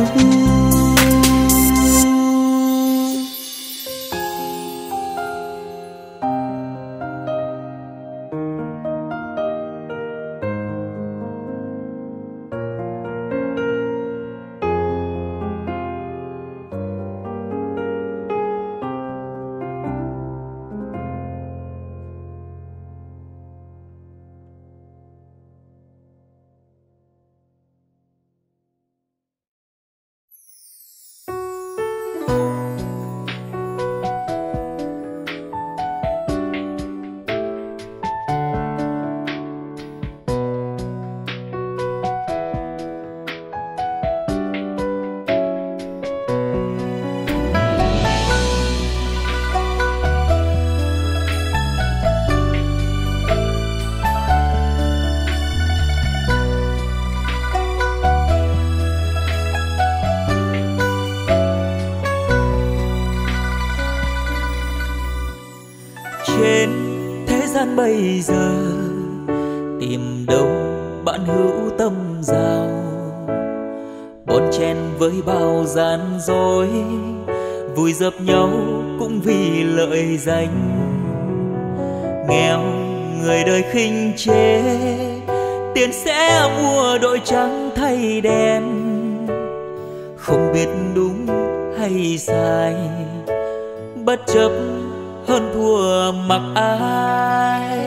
Trên thế gian bây giờ tìm đâu bạn hữu tâm giao, bon chen với bao gian dối, vui dập nhau cũng vì lợi danh. Nghèo người đời khinh chê, tiền sẽ mua đội trắng thay đen, không biết đúng hay sai, bất chấp hơn thua mặc ai.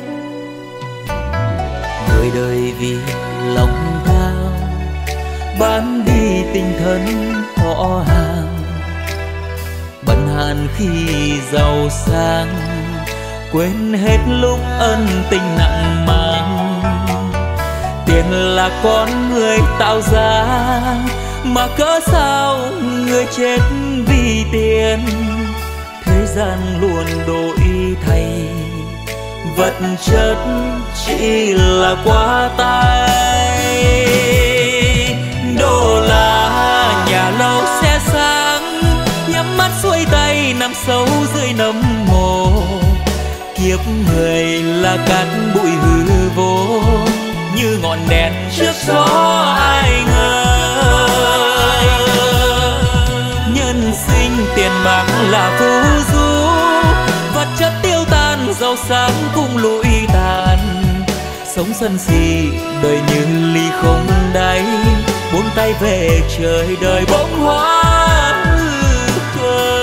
Người đời vì lòng tham bán đi tinh thần họ hàng, bần hàn khi giàu sang quên hết lúc ân tình nặng mang. Tiền là con người tạo ra, mà cớ sao người chết vì tiền. Thế gian luôn đổi thay, vật chất chỉ là quá tay. Đô la nhà lâu xe sáng, nhắm mắt xuôi tay nằm sâu dưới nấm mồ. Kiếp người là cát bụi hư vô, như ngọn đèn trước gió ai ngờ. Nhân sinh tiền bạc là phù du, vật chất tiêu tan giàu sang cũng lụi tàn. Sống sân si đời như ly không đáy, buông tay về trời đời bỗng hóa hư khờ.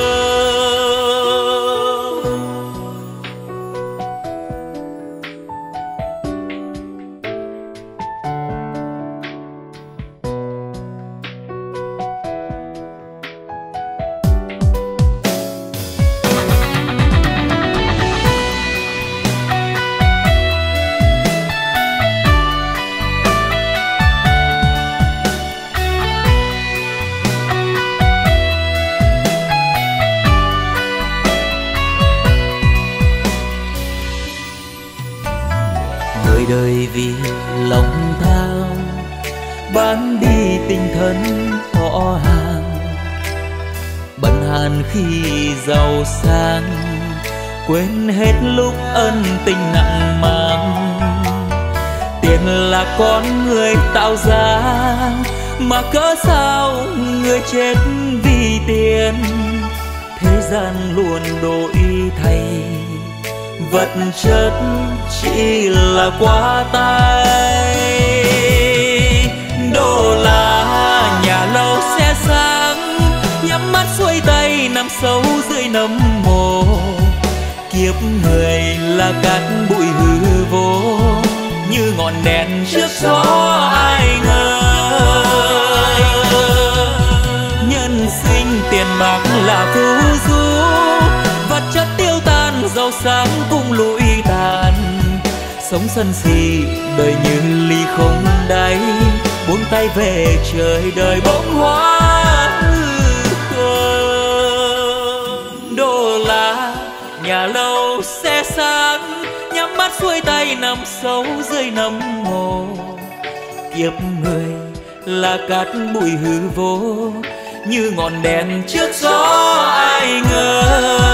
Đời vì lòng tham bán đi tinh thần họ hàng, bần hàn khi giàu sang quên hết lúc ân tình nặng mang. Tiền là con người tạo ra, mà cớ sao người chết vì tiền. Thế gian luôn đổi thay, vật chất chỉ là quá tay. Đô la nhà lâu xe sáng, nhắm mắt xuôi tay nằm sâu dưới nấm mồ. Kiếp người là cát bụi hư vô, như ngọn đèn trước gió ai ngờ. Nhân sinh tiền bạc là phù du, vật chất tiêu tan giàu sang cũng lụi tàn. Sống sân si đời như ly không đáy, buông tay về trời đời bỗng hóa hư không. Đô la nhà lâu xe sáng, nhắm mắt xuôi tay nằm sâu dưới nấm mồ. Kiếp người là cát bụi hư vô, như ngọn đèn trước gió ai ngờ.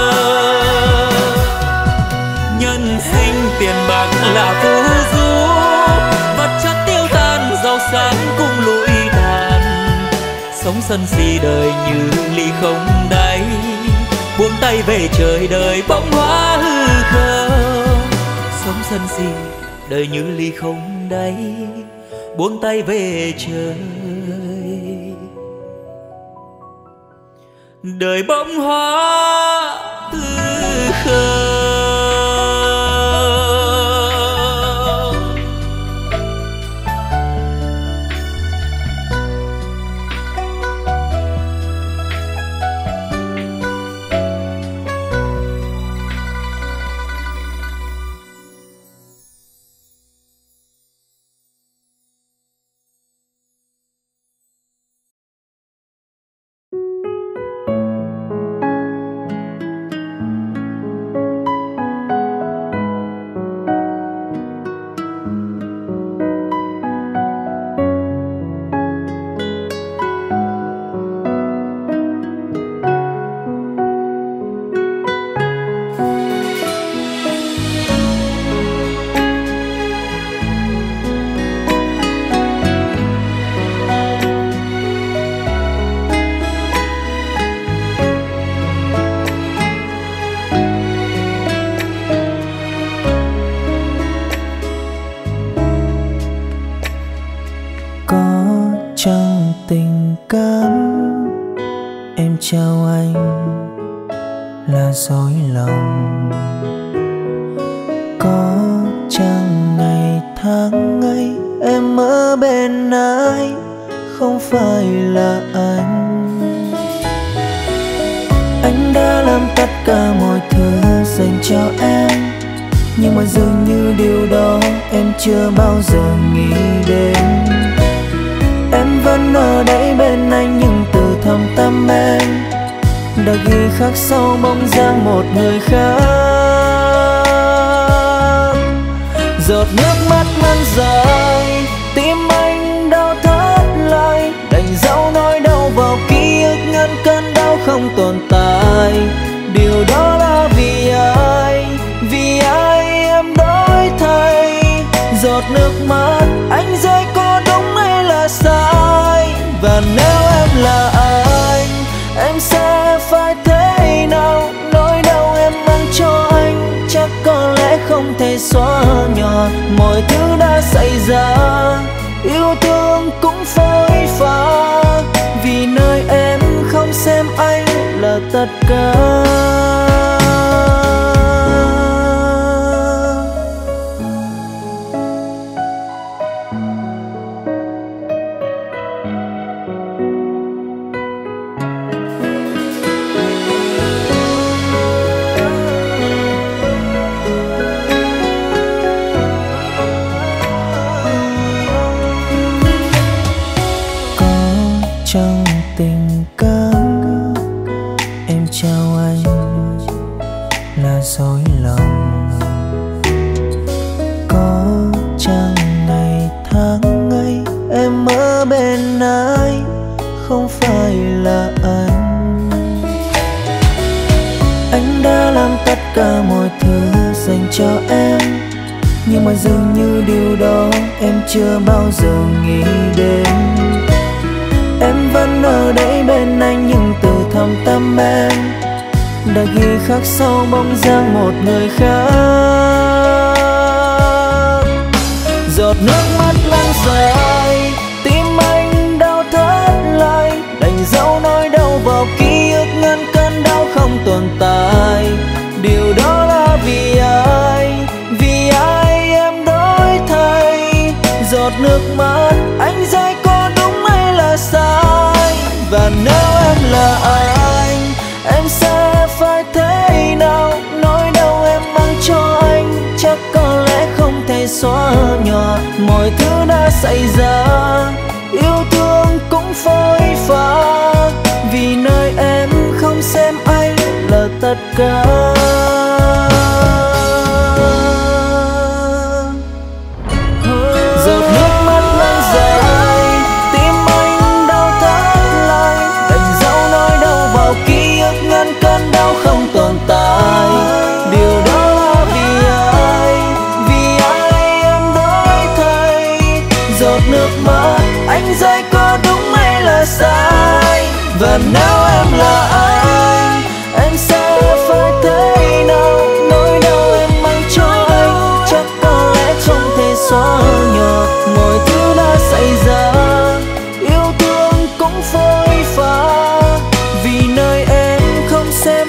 Nhân sinh tiền bạc là phù du, vật chất tiêu tan giàu sang cũng lụi tàn. Sống sân si đời như ly không đáy, buông tay về trời đời bỗng hóa hư không. Sống sân si đời như ly không đáy, buông tay về trời đời bỗng hóa hư không. Chào anh là dối lòng, có chăng ngày tháng ấy em ở bên ai không phải là anh. Anh đã làm tất cả mọi thứ dành cho em, nhưng mà dường như điều đó em chưa bao giờ nghĩ đến. Em vẫn ở đây bên anh nhưng từ thâm tâm em đã ghi khắc sâu bóng dáng một người khác. Giọt nước mắt ngân dài, tim anh đau thắt lại, đành dẫu nỗi đau vào ký ức ngăn cơn đau không tồn tại. Điều đó là vì ai, vì ai em đổi thay. Giọt nước mắt anh rơi có đúng hay là sai, và nếu em là anh em sẽ phải thế nào. Nỗi đau em mang cho anh chắc có lẽ không thể xóa nhòa mọi thứ đã xảy ra. Yêu thương cũng phôi pha, vì nơi em không xem anh là tất cả. Trong tình cảm em trao anh là dối lòng, có chăng ngày tháng ấy em ở bên ai không phải là anh. Anh đã làm tất cả mọi thứ dành cho em, nhưng mà dường như điều đó em chưa bao giờ nghĩ đến. Em vẫn ở đây bên anh nhưng từ thâm tâm em đã ghi khắc sâu bóng dáng một người khác. Giọt nước mắt lăn dài, tim anh đau thắt lại, đành dấu nỗi đau vào ký ức ngăn cơn đau không tồn tại. Điều đó là vì ai, vì ai em đổi thay. Giọt nước mắt anh rơi có đúng hay là sai? Và nếu em là anh, em sẽ phải thế nào? Nỗi đau em mang cho anh chắc có lẽ không thể xóa nhòa. Mọi thứ đã xảy ra, yêu thương cũng phôi pha, vì nơi em không xem anh là tất cả. Giọt nước mắt lăn dài, tim anh đau thắt lại, đành dấu nỗi đau vào ký ức ngăn cơn đau không tồn tại. Điều đó là vì ai, vì ai em đổi thay. Giọt nước mắt anh rơi có đúng hay là sai? Và nếu em là anh, em sẽ phải thế nào? Nỗi đau em mang cho anh chắc có lẽ không thể xóa nhòa. Mọi thứ đã xảy ra, yêu thương cũng phôi pha, vì nơi em không xem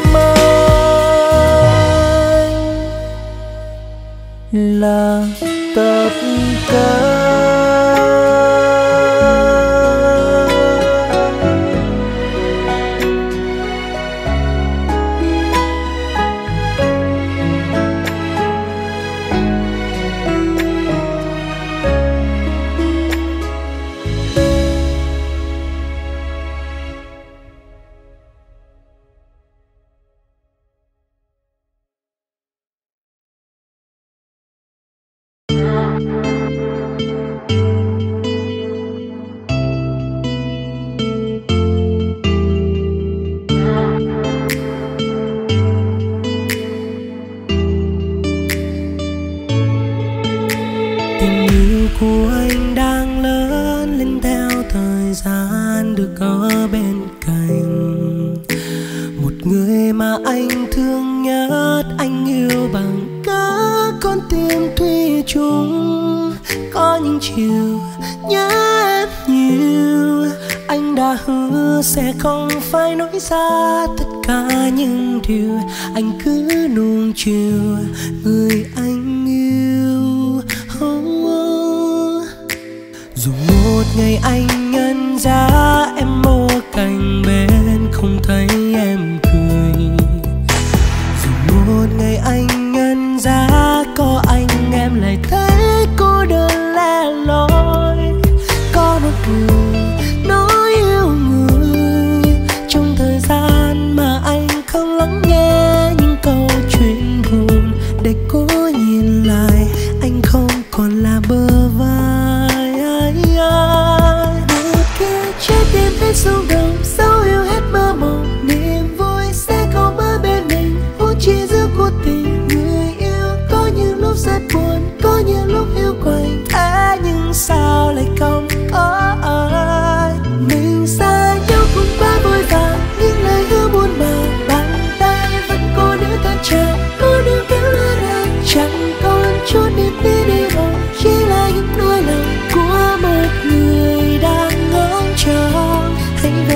anh là tất cả. Tình yêu của anh đang lớn lên theo thời gian, được ở bên cạnh một người mà anh thương nhất. Anh yêu bằng cả con tim thủy chung. Có những chiều nhớ em nhiều, anh đã hứa sẽ không phải nói ra tất cả những điều anh cứ nuông chiều người anh yêu. Dù một ngày anh nhận ra em ở cạnh bên không thấy em cười, dù một ngày anh nhận ra có anh em lại thấy cô đơn lẻ loi. Có một người nói yêu người trong thời gian mà anh không lắng nghe những câu chuyện buồn, để cố nhìn lại anh không còn là bờ vai. Một kia trái tim hết sâu đậm, dấu yêu hết mơ mộng, niềm vui sẽ không ở bên mình. Huống chi giữa cuộc tình người yêu, có những lúc rất buồn, có những lúc yêu quạnh. À, nhưng sao lại không có ai? Mình xa nhau cũng quá vội vàng, những lời hứa buồn bã, bàn tay vẫn cô nữ tan tràn, cô đơn kéo lơ ra, chẳng còn chút niềm tin đi vào, chỉ là những nỗi lòng của một người đang ngóng trông. Hãy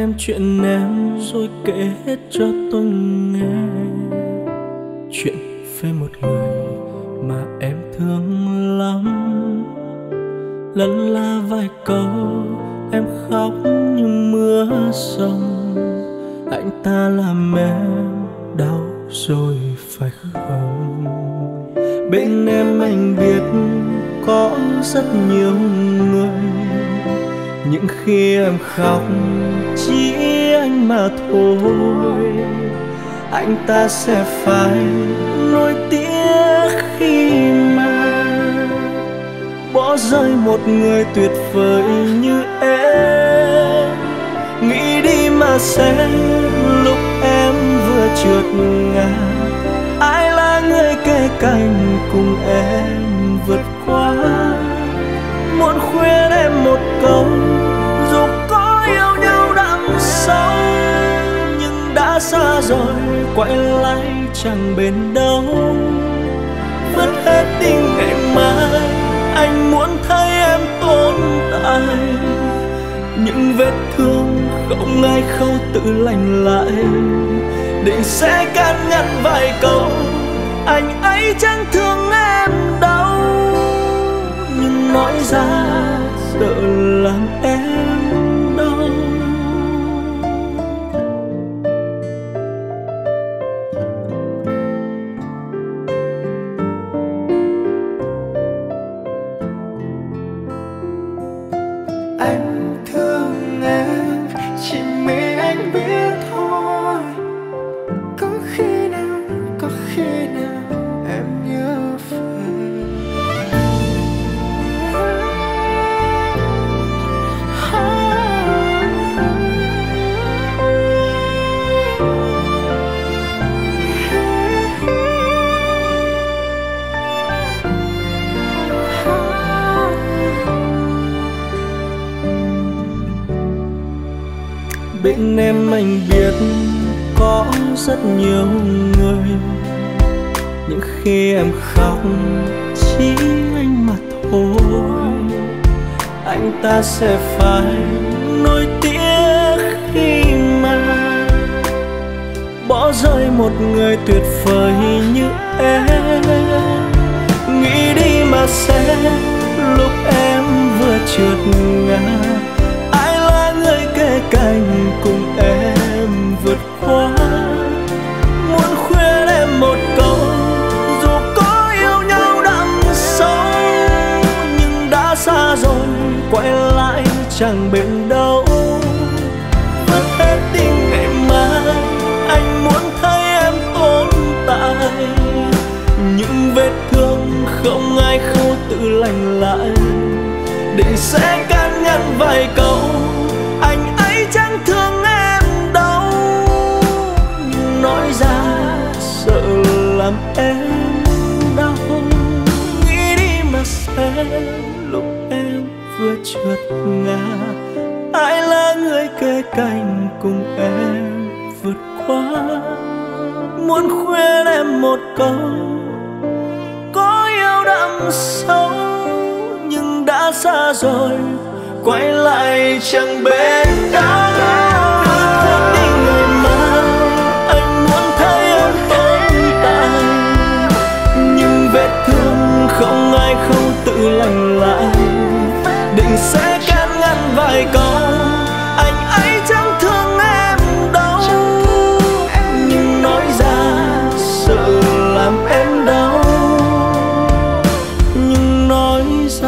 em chuyện em rồi kể hết cho tôi nghe. Chuyện về một người mà em thương lắm. Lân la vài câu em khóc như mưa sông. Anh ta làm em đau rồi phải không? Bên em anh biết có rất nhiều người, những khi em khóc chỉ anh mà thôi. Anh ta sẽ phải nỗi tiếc khi mà bỏ rơi một người tuyệt vời như em. Nghĩ đi mà xem lúc em vừa trượt ngã, ai là người kề cạnh cùng em vượt qua. Muốn khuyên em một câu, dù có yêu nhau đậm sâu, nhưng đã xa rồi quay lại chẳng bền đâu. Vứt hết tình ngày mai, anh muốn thấy em tồn tại. Những vết thương không ai khâu tự lành lại, định sẽ can ngăn vài câu. Anh ấy chẳng thương em đâu, nhưng nói ra sợ làm em đau. Anh thương em, chỉ mình anh biết thôi. Có khi nào, có khi nào em nhớ về. Bên em anh biết có rất nhiều người, những khi em khóc chỉ anh mà thôi. Anh ta sẽ phải nỗi tiếc khi mà bỏ rơi một người tuyệt vời như em. Nghĩ đi mà xem lúc em vừa trượt ngã, ai là người kề cạnh cùng em vượt qua. Muốn khuyên em một câu, dù có yêu nhau đậm sâu, nhưng đã xa rồi quay lại chẳng bền đâu. Vứt hết tình ngày mai, anh muốn thấy em tồn tại. Những vết thương không ai khâu tự lành lại, định sẽ can ngăn vài câu. Anh ấy chẳng thương em đâu, nhưng nói ra sợ làm em đau. Nghĩ đi mà xem lúc em vừa trượt ngã, ai là người kề cạnh cùng em vượt qua. Muốn khuyên em một câu, có yêu đậm sâu, nhưng đã xa rồi quay lại chẳng bên đâu. Quyết định ngày mai, anh muốn thấy em tồn tại. Nhưng vết thương không ai khâu tự lành lại, định sẽ can ngăn vài câu. Anh ấy chẳng thương em đâu, nhưng nói ra sợ làm em đau. Nhưng nói ra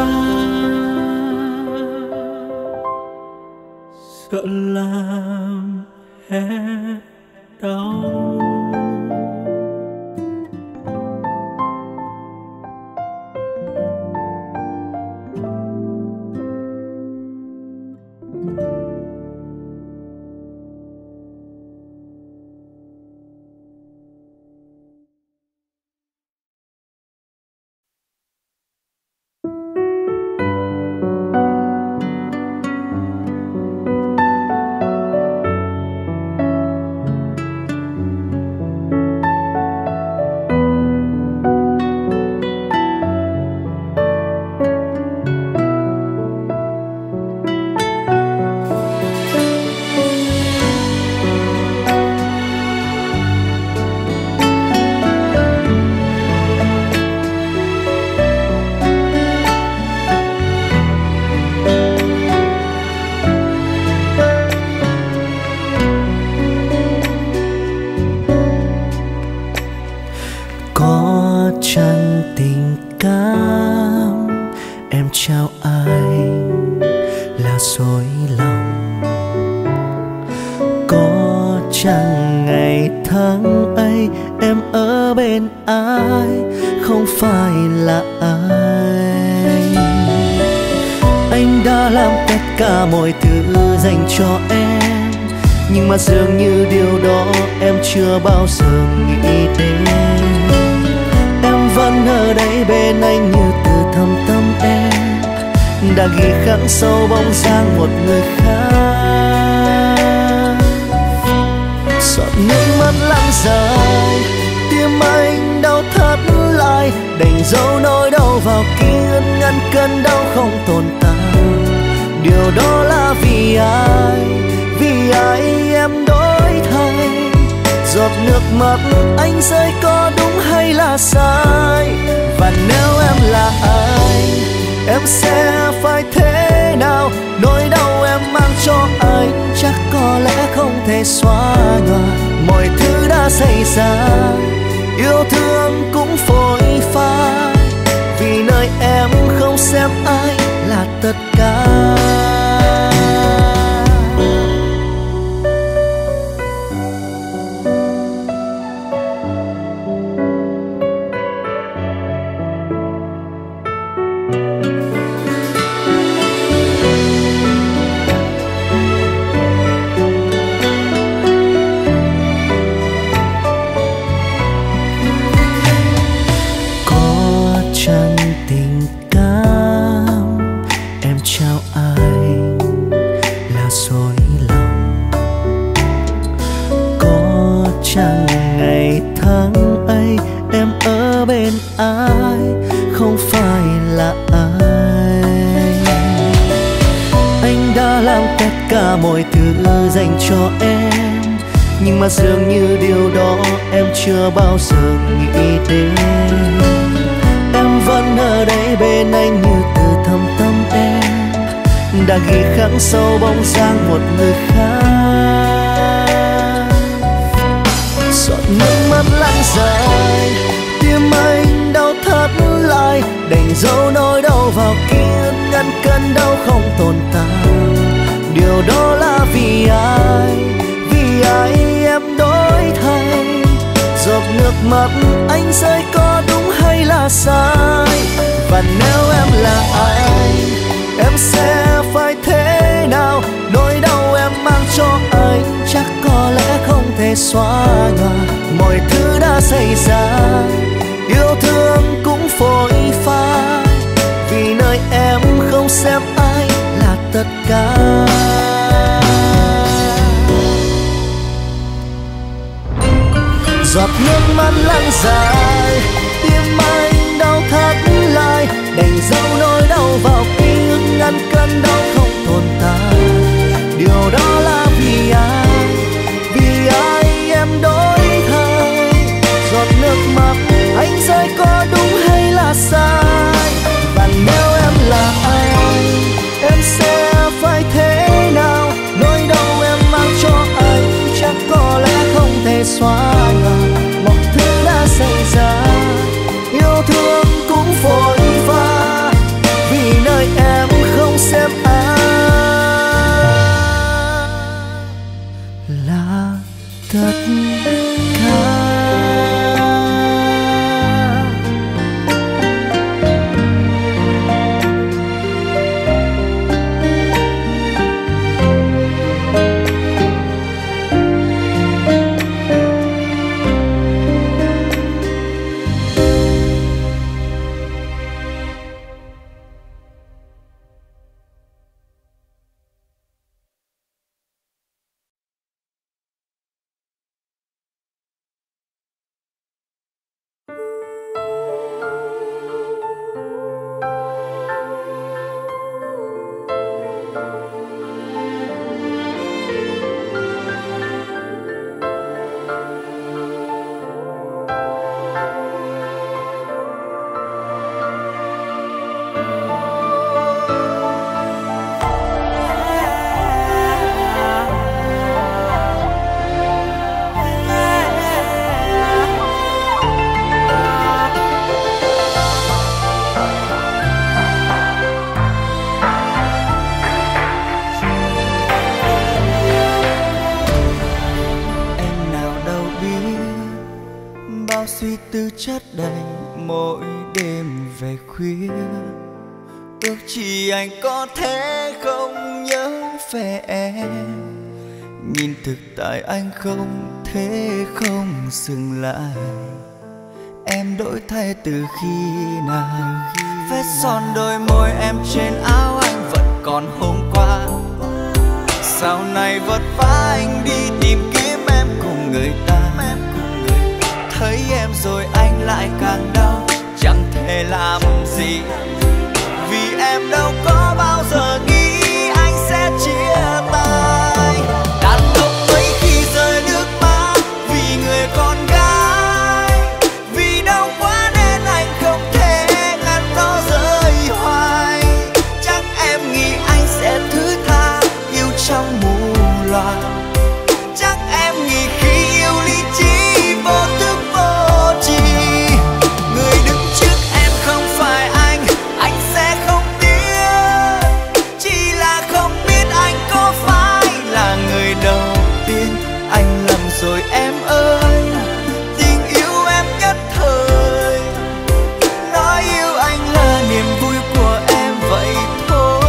sợ làm em đau. Có chăng tình cảm em trao anh là dối lòng? Có chăng ngày tháng ấy em ở bên ai không phải là anh? Anh đã làm tất cả mọi thứ dành cho em, nhưng mà dường như điều đó em chưa bao giờ nghĩ đến. Em vẫn ở đây bên anh như từ thâm tâm em đã ghi khắc sâu bóng dáng một người khác. Giọt nước mắt lăn dài, tim anh đau thắt lại, đành dấu nỗi đau vào ký ức ngăn cơn đau không tồn tại. Điều đó là vì ai, vì ai em đổi thay. Giọt nước mắt anh rơi có đúng hay là sai? Và nếu em là anh, em sẽ phải thế nào? Nỗi đau em mang cho anh chắc có lẽ không thể xóa nhòa. Mọi thứ đã xảy ra, yêu thương cũng phôi phai, vì nơi em không xem anh là tất cả. Ngày tháng ấy em ở bên ai không phải là anh? Anh đã làm tất cả mọi thứ dành cho em, nhưng mà dường như điều đó em chưa bao giờ nghĩ đến. Em vẫn ở đây bên anh như từ thâm tâm em đã ghi khắc sâu bóng dáng một người khác. Giọt nước mắt lăn dài, tim anh đau thắt lại, đành dấu nỗi đau vào ký ức ngăn cơn đau không tồn tại. Điều đó là vì ai, vì ai em đổi thay. Giọt nước mắt anh rơi có đúng hay là sai? Và nếu em là anh, em sẽ phải thế nào? Nỗi đau em mang cho anh chắc có lẽ không thể xóa nhòa. Mọi thứ đã xảy ra, yêu thương cũng phôi phai, vì nơi em không xem anh là tất cả. Giọt nước mắt lăn dài, tim anh đau thắt lại, đành dấu nỗi đau vào ký ức ngăn cơn đau không tồn tại. Điều đó là vì ai, vì ai em đổi thay. Giọt nước mắt anh rơi có đúng hay là sai? Và nếu em là anh, em sẽ phải thế nào? Nỗi đau em mang cho anh chắc có lẽ không thể xóa nhòa. Mọi thứ đã xảy ra, suy tư chất đầy mỗi đêm về khuya. Ước chỉ anh có thể không nhớ về em, nhìn thực tại anh không thể không dừng lại. Em đổi thay từ khi nào? Vết son đôi môi em trên áo anh vẫn còn hôm qua. Sau này vất vả anh đi tìm kiếm em cùng người ta. Thấy em rồi anh lại càng đau, chẳng thể làm gì. Vì em đâu có bao giờ nghĩ anh sẽ chia tay. Đàn ông mấy khi rơi nước mắt vì người con gái, vì đau quá nên anh không thể ngăn nó rơi hoài. Chắc em nghĩ anh sẽ thứ tha yêu trong mù loà. Chắc em nghĩ khi yêu lý trí vô thức vô tri. Người đứng trước em không phải anh, anh sẽ không tiếc. Chỉ là không biết anh có phải là người đầu tiên. Anh lầm rồi em ơi, tình yêu em nhất thời. Nói yêu anh là niềm vui của em vậy thôi.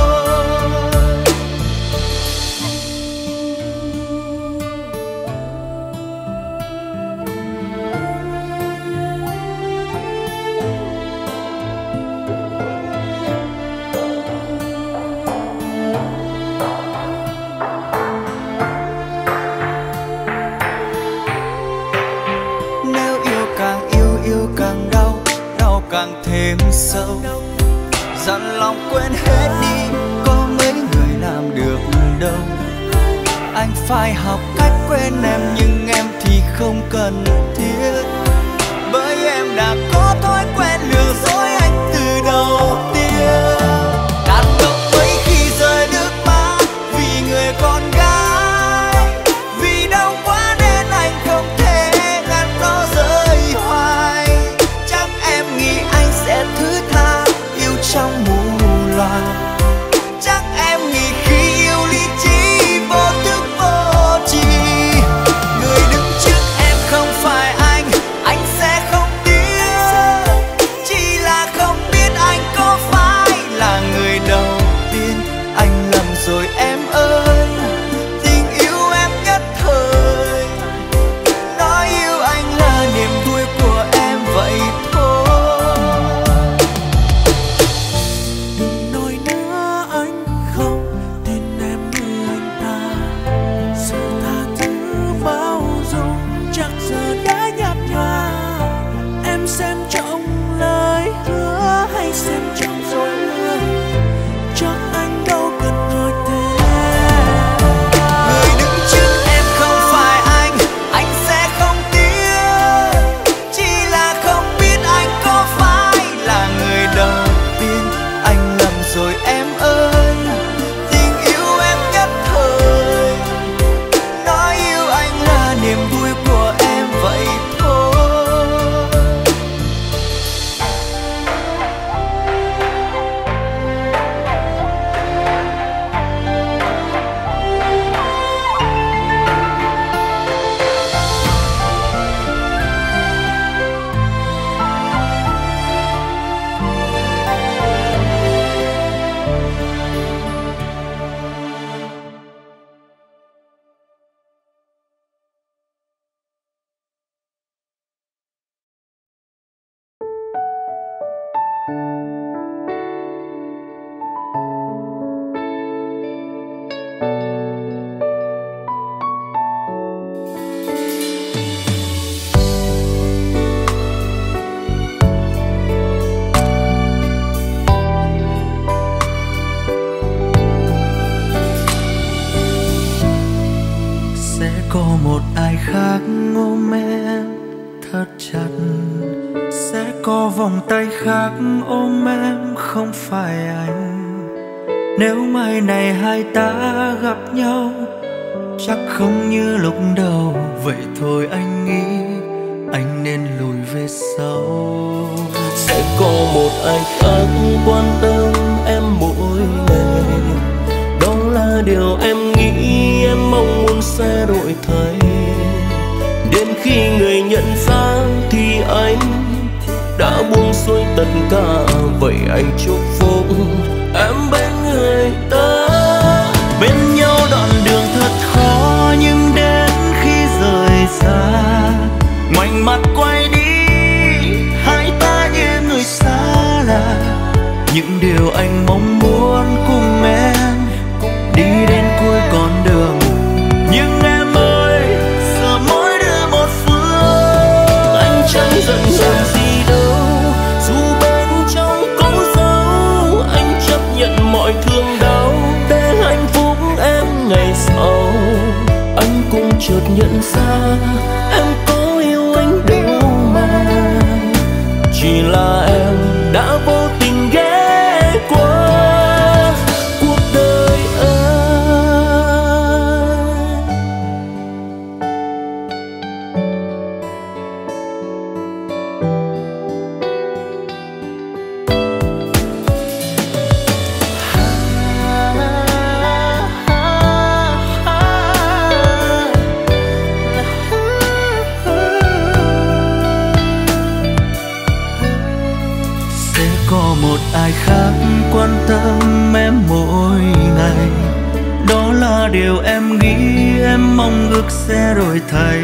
Nếu yêu càng yêu yêu càng đau, đau càng thêm sâu. Dặn lòng quên hết đi, có mấy người làm được đâu. Anh phải học cách quên em nhưng em thì không cần thiết. Bởi em đã có thói quen lừa dối anh từ đầu tiên. Đàn ông mấy khi rơi nước mắt vì người con gái, vì đau quá nên anh không thể ngăn nó rơi hoài. Chắc em nghĩ anh sẽ thứ tha yêu trong mù loà. Chắc em nghĩ khi yêu lý trí vô thức vô tri. Người đứng trước em không phải anh, anh sẽ không tiếc. Chỉ là không biết anh có phải là người đầu tiên. Anh lầm rồi em ơi, tình yêu em nhất thời. Nói yêu anh là niềm vui của em vậy thôi. Đừng nói nữa anh không tin em như anh ta. Sự tha thứ bao dung chắc giờ đã nhạt nhòa. Em xem trọng lời hứa hay xem trọng rồi hứa, chắc anh đâu cần hỏi thêm. Người đứng trước em không phải anh, anh sẽ không tiếc. Chỉ là không biết anh có phải là người đầu tiên. Anh lầm rồi em ơi, tình yêu em nhất thời. Nói yêu anh là niềm vui của em vậy thôi. Sẽ có một ai khác ôm em thật chặt. Sẽ có vòng tay khác ôm em không phải anh. Nếu mai này hai ta gặp nhau, chắc không như lúc đầu. Vậy thôi anh nghĩ anh nên lùi về sau. Sẽ có một ai khác quan tâm em mỗi ngày. Đó là điều em nghĩ, em mong muốn sẽ đổi thay. Đến khi người nhận ra thì anh đã buông xuôi tất cả, vậy anh chúc phúc em bên người ta. Bên nhau đoạn đường thật khó nhưng đến khi rời xa, ngoảnh mặt quay đi hai ta như người xa lạ. Những điều anh mong muốn cùng em đi đến cuối con đường, nhưng em ơi giờ mỗi đứa một phương. Anh chẳng giận hờn gì đâu, dù bên trong có dấu. Anh chấp nhận mọi thương đau để hạnh phúc em ngày sau. Anh cũng chợt nhận ra em có yêu anh đâu mà, chỉ là em đã vô tình ghé qua cuộc đời anh. Có một ai khác quan tâm em mỗi ngày, đó là điều em nghĩ, em mong ước sẽ đổi thay.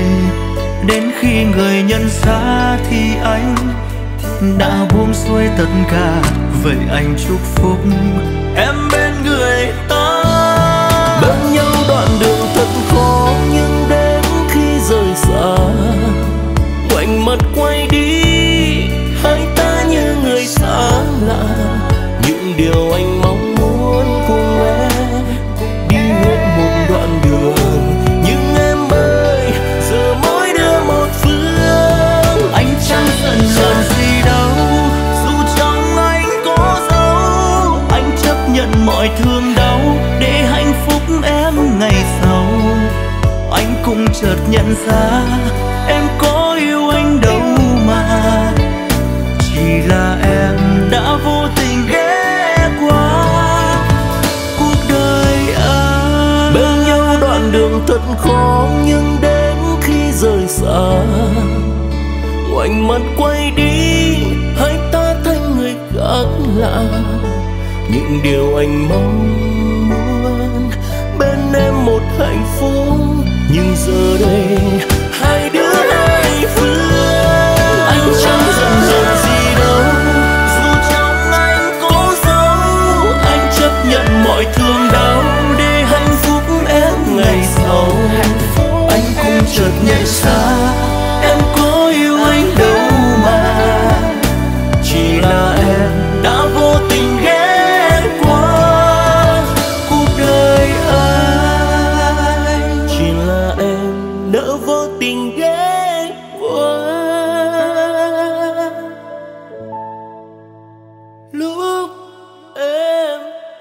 Đến khi người nhận ra thì anh đã buông xuôi tất cả, vậy anh chúc phúc em bên người ta. Bên nhau đoạn đường thật khó nhưng đến khi rời xa, ngoảnh mặt quay đi hai ta như người xa lạ. Những điều anh mong muốn cùng em đi hết một đoạn đường, nhưng em ơi giờ mỗi đứa một phương. Anh chẳng giận hờn gì đâu, dù trong anh có dấu. Anh chấp nhận mọi thương đau để hạnh phúc em ngày sau. Anh cũng chợt nhận ra em có yêu anh đâu mà, chỉ là em đã vô tình ghé qua cuộc đời anh. Bên nhau đoạn đường thật khó nhưng đến khi rời xa, ngoảnh mặt quay đi hai ta thành người khác lạ. Những điều anh mong muốn bên em một hạnh phúc, nhưng giờ đây hai đứa hai phương. Anh chẳng giận hờn gì đâu, dù trong anh có dấu. Anh chấp nhận mọi thương đau để hạnh phúc em ngày sau. Anh cũng chợt nhận ra em có yêu anh đâu mà, chỉ là em đã vô tình ghé qua cuộc đời anh. Chỉ là em đã vô tình ghé qua lúc em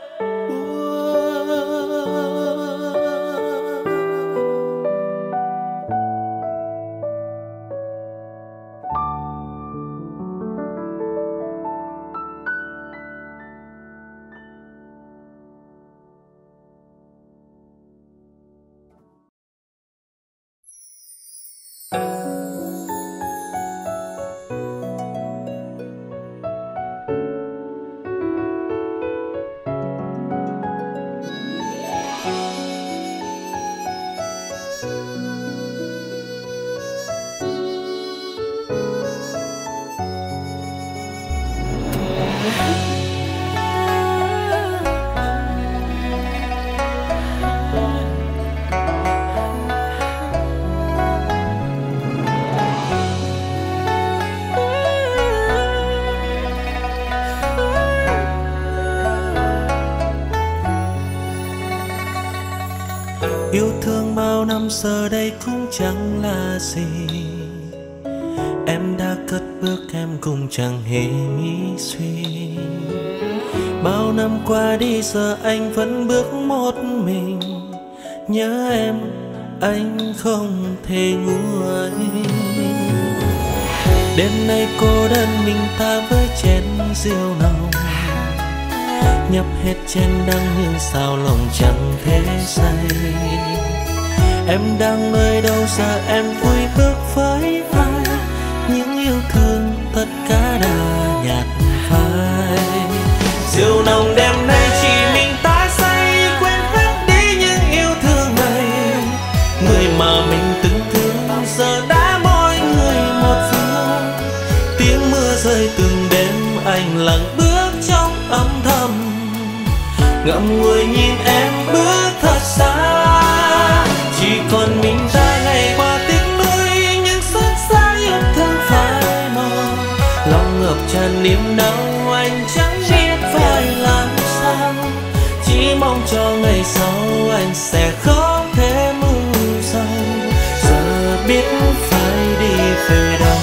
yêu thương bao năm giờ đây cũng chẳng là gì. Em đã cất bước em cũng chẳng hề nghĩ suy. Bao năm qua đi giờ anh vẫn bước một mình. Nhớ em anh không thể nguôi. Đêm nay cô đơn mình ta với chén rượu nồng, nhấp hết chén đắng nhưng sao lòng chẳng thể say. Em đang nơi đâu giờ em vui bước với ai, những yêu thương tất cả đã nhạt phai. Rượu nồng đêm nay chỉ mình ta say, quên hết đi những yêu thương này. Người mà mình từng thương giờ đã mỗi người một phương. Tiếng mưa rơi từng đêm anh lặng bước trong âm thầm, ngậm ngùi nhìn em bước thật xa. Chỉ còn mình ta ngày qua tiếc nuối những xót xa yêu thương phai mờ. Lòng ngập tràn niềm đau anh chẳng biết phải làm sao. Chỉ mong cho ngày sau anh sẽ không thể mưu sầu. Giờ biết phải đi về đâu.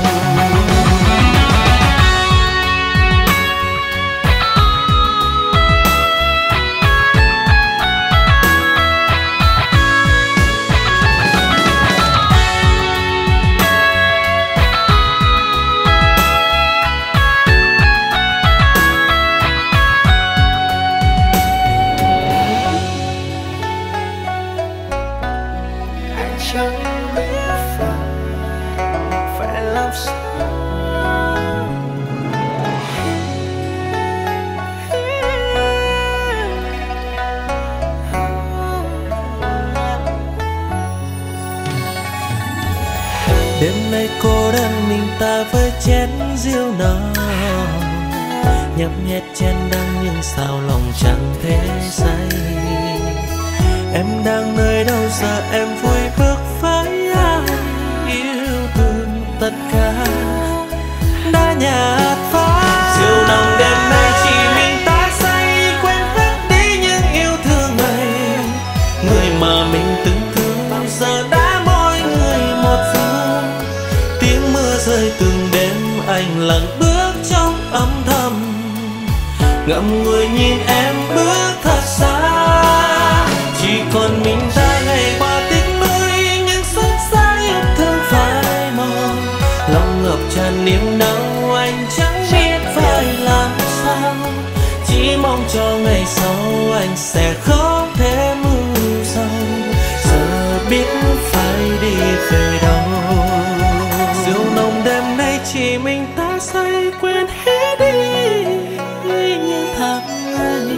Đêm nay cô đơn mình ta với chén rượu nọ, nhấp nhét chén đắng nhưng sao lòng chẳng thể say. Em đang nơi đâu giờ em vui bước với ai, yêu thương tất cả đã nhạt phai. Rượu nồng đêm nay chỉ mình ta say, quên hết đi những yêu thương này. Người mà mình từng thương giờ đã mỗi người một phương. Tiếng mưa rơi từng đêm anh lặng bước trong âm thầm, ngậm ngùi nhìn em bước thật xa. Chỉ còn mình ta ngày qua tiếc nuối những xót xa yêu thương phai mờ. Lòng ngập tràn niềm đau anh chẳng biết phải làm sao. Chỉ mong cho ngày sau anh sẽ không thể mưu sầu. Giờ biết phải đi về đâu. Rượu nồng đêm nay chỉ mình ta say, quên hết đi những tháng ngày.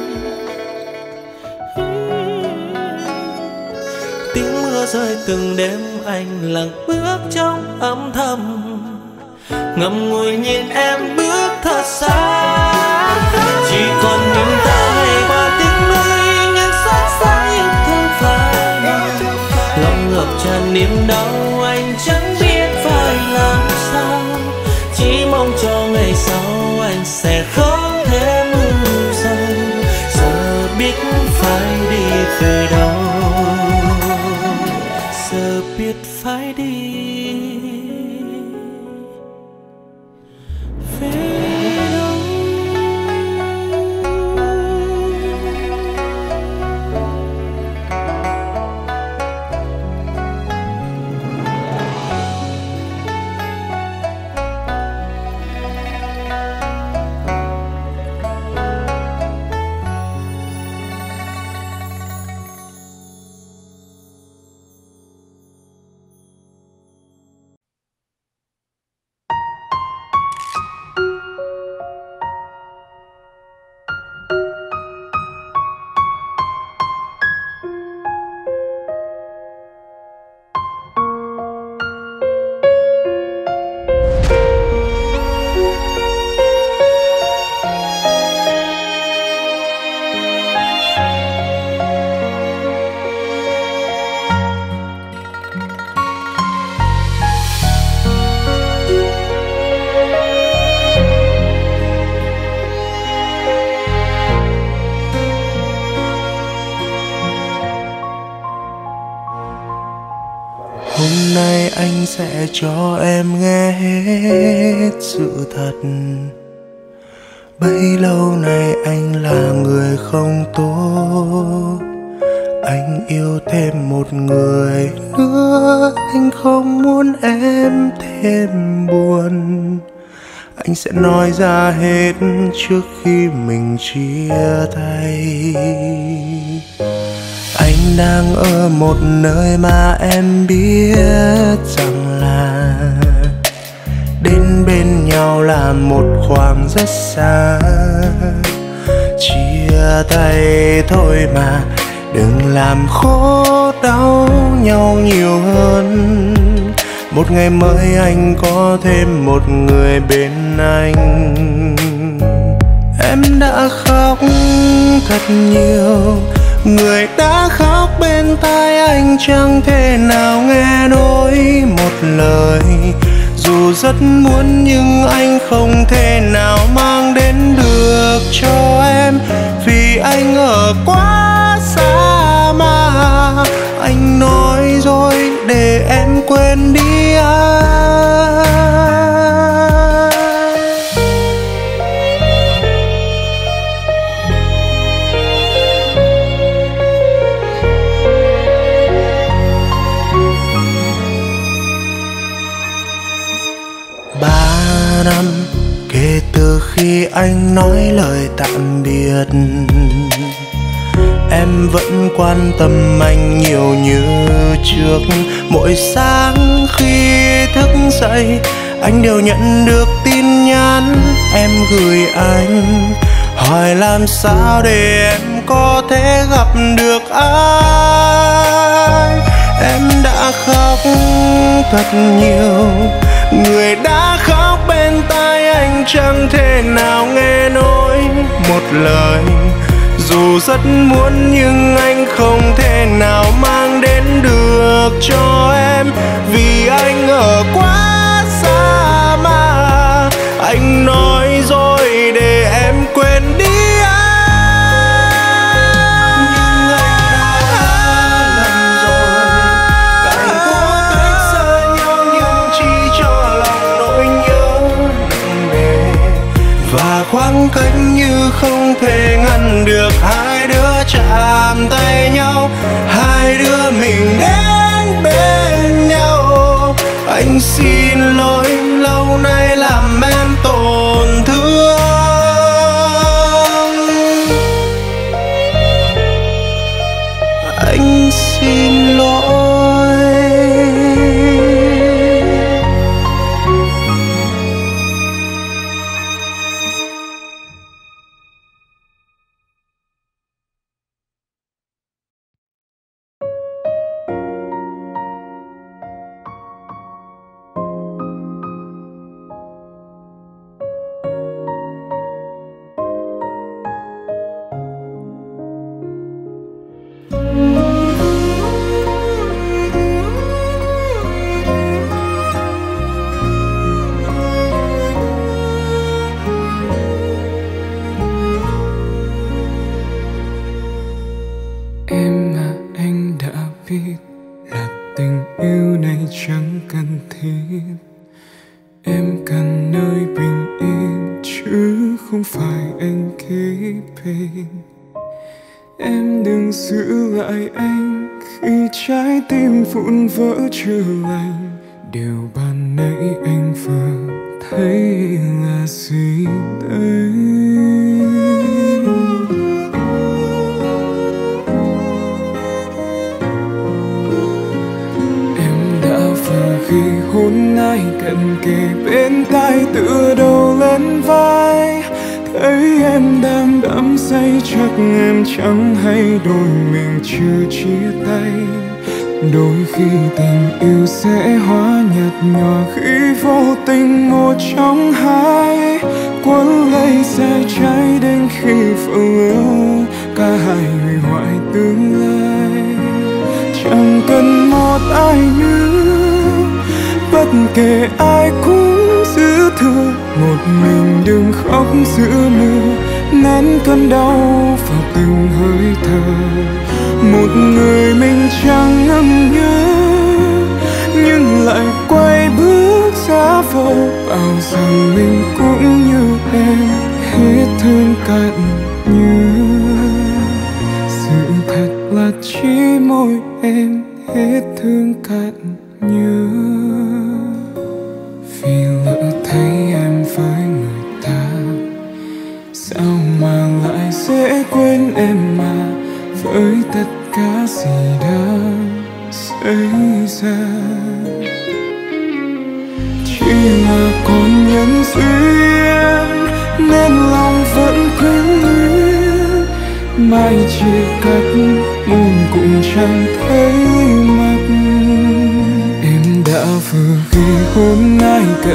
Tiếng mưa rơi từng đêm anh lặng bước trong âm thầm, ngậm ngùi nhìn em bước thật xa. Chỉ còn mình ta ngày qua tiếc nuối những xót xa yêu thương phai mờ. Lòng ngập tràn niềm đau anh chẳng biết phải làm sao. Chỉ mong cho ngày sau anh sẽ không thể mưu sầu. Giờ biết phải đi về đâu. Giờ biết phải đi về đâu. Hôm nay anh sẽ cho em nghe hết sự thật. Bấy lâu nay anh là người không tốt. Anh yêu thêm một người nữa. Anh không muốn em thêm buồn. Anh sẽ nói ra hết trước khi mình chia tay. Anh đang ở một nơi mà em biết rằng là nhau là một khoảng rất xa. Chia tay thôi mà đừng làm khổ đau nhau nhiều hơn. Một ngày mới anh có thêm một người bên anh. Em đã khóc thật nhiều, người đã khóc bên tai anh chẳng thể nào nghe nổi một lời. Dù rất muốn nhưng anh không thể nào mang đến được cho em, vì anh ở quá xa mà. Anh nói rồi để em quên đi anh. Ba năm kể từ khi anh nói lời tạm biệt, em vẫn quan tâm anh nhiều như trước. Mỗi sáng khi thức dậy, anh đều nhận được tin nhắn em gửi anh, hỏi làm sao để em có thể gặp được ai. Em đã khóc thật nhiều, người đã khóc bên tai anh chẳng thể nào nghe nổi một lời. Dù rất muốn nhưng anh không thể nào mang đến được cho em, vì anh ở quá xa mà. Anh nói rồi để em quên đi anh, nhưng anh đã lần rồi. Càng cố cách xa nhau nhưng chỉ cho lòng nỗi nhớ nặng nề, và khoảng cách như không thể ngăn được hai đứa chạm tay nhau, hai đứa mình đến bên nhau. Anh xin lỗi lâu nay làm em tổn thương. Anh xin lỗi. Vụn vỡ chưa lành, điều ban nãy anh vừa thấy là gì đây? Em đã vừa khi hôn ai cận kề bên tai, tựa đầu lên vai. Thấy em đang đắm say chắc em chẳng hay đôi mình chưa chia tay. Đôi khi tình yêu sẽ hóa nhạt nhòa khi vô tình một trong hai cuốn lấy xe cháy đến khi vỡ lỡ, cả hai hủy hoại tương lai. Chẳng cần một ai nữa, bất kể ai cũng giữ thương. Một mình đừng khóc giữa mưa, nén cơn đau vào từng hơi thở. Một người mình chẳng ngâm nhớ, nhưng lại quay bước xa vời. Bảo rằng mình cũng như em, hết thương cạn nhớ. Sự thật là chỉ mỗi em hết thương cạn nhớ. Vì lỡ thấy em với người ta, sao mà lại dễ quên em mà. Với tất cả gì đã xảy ra, chỉ là con nhân duyên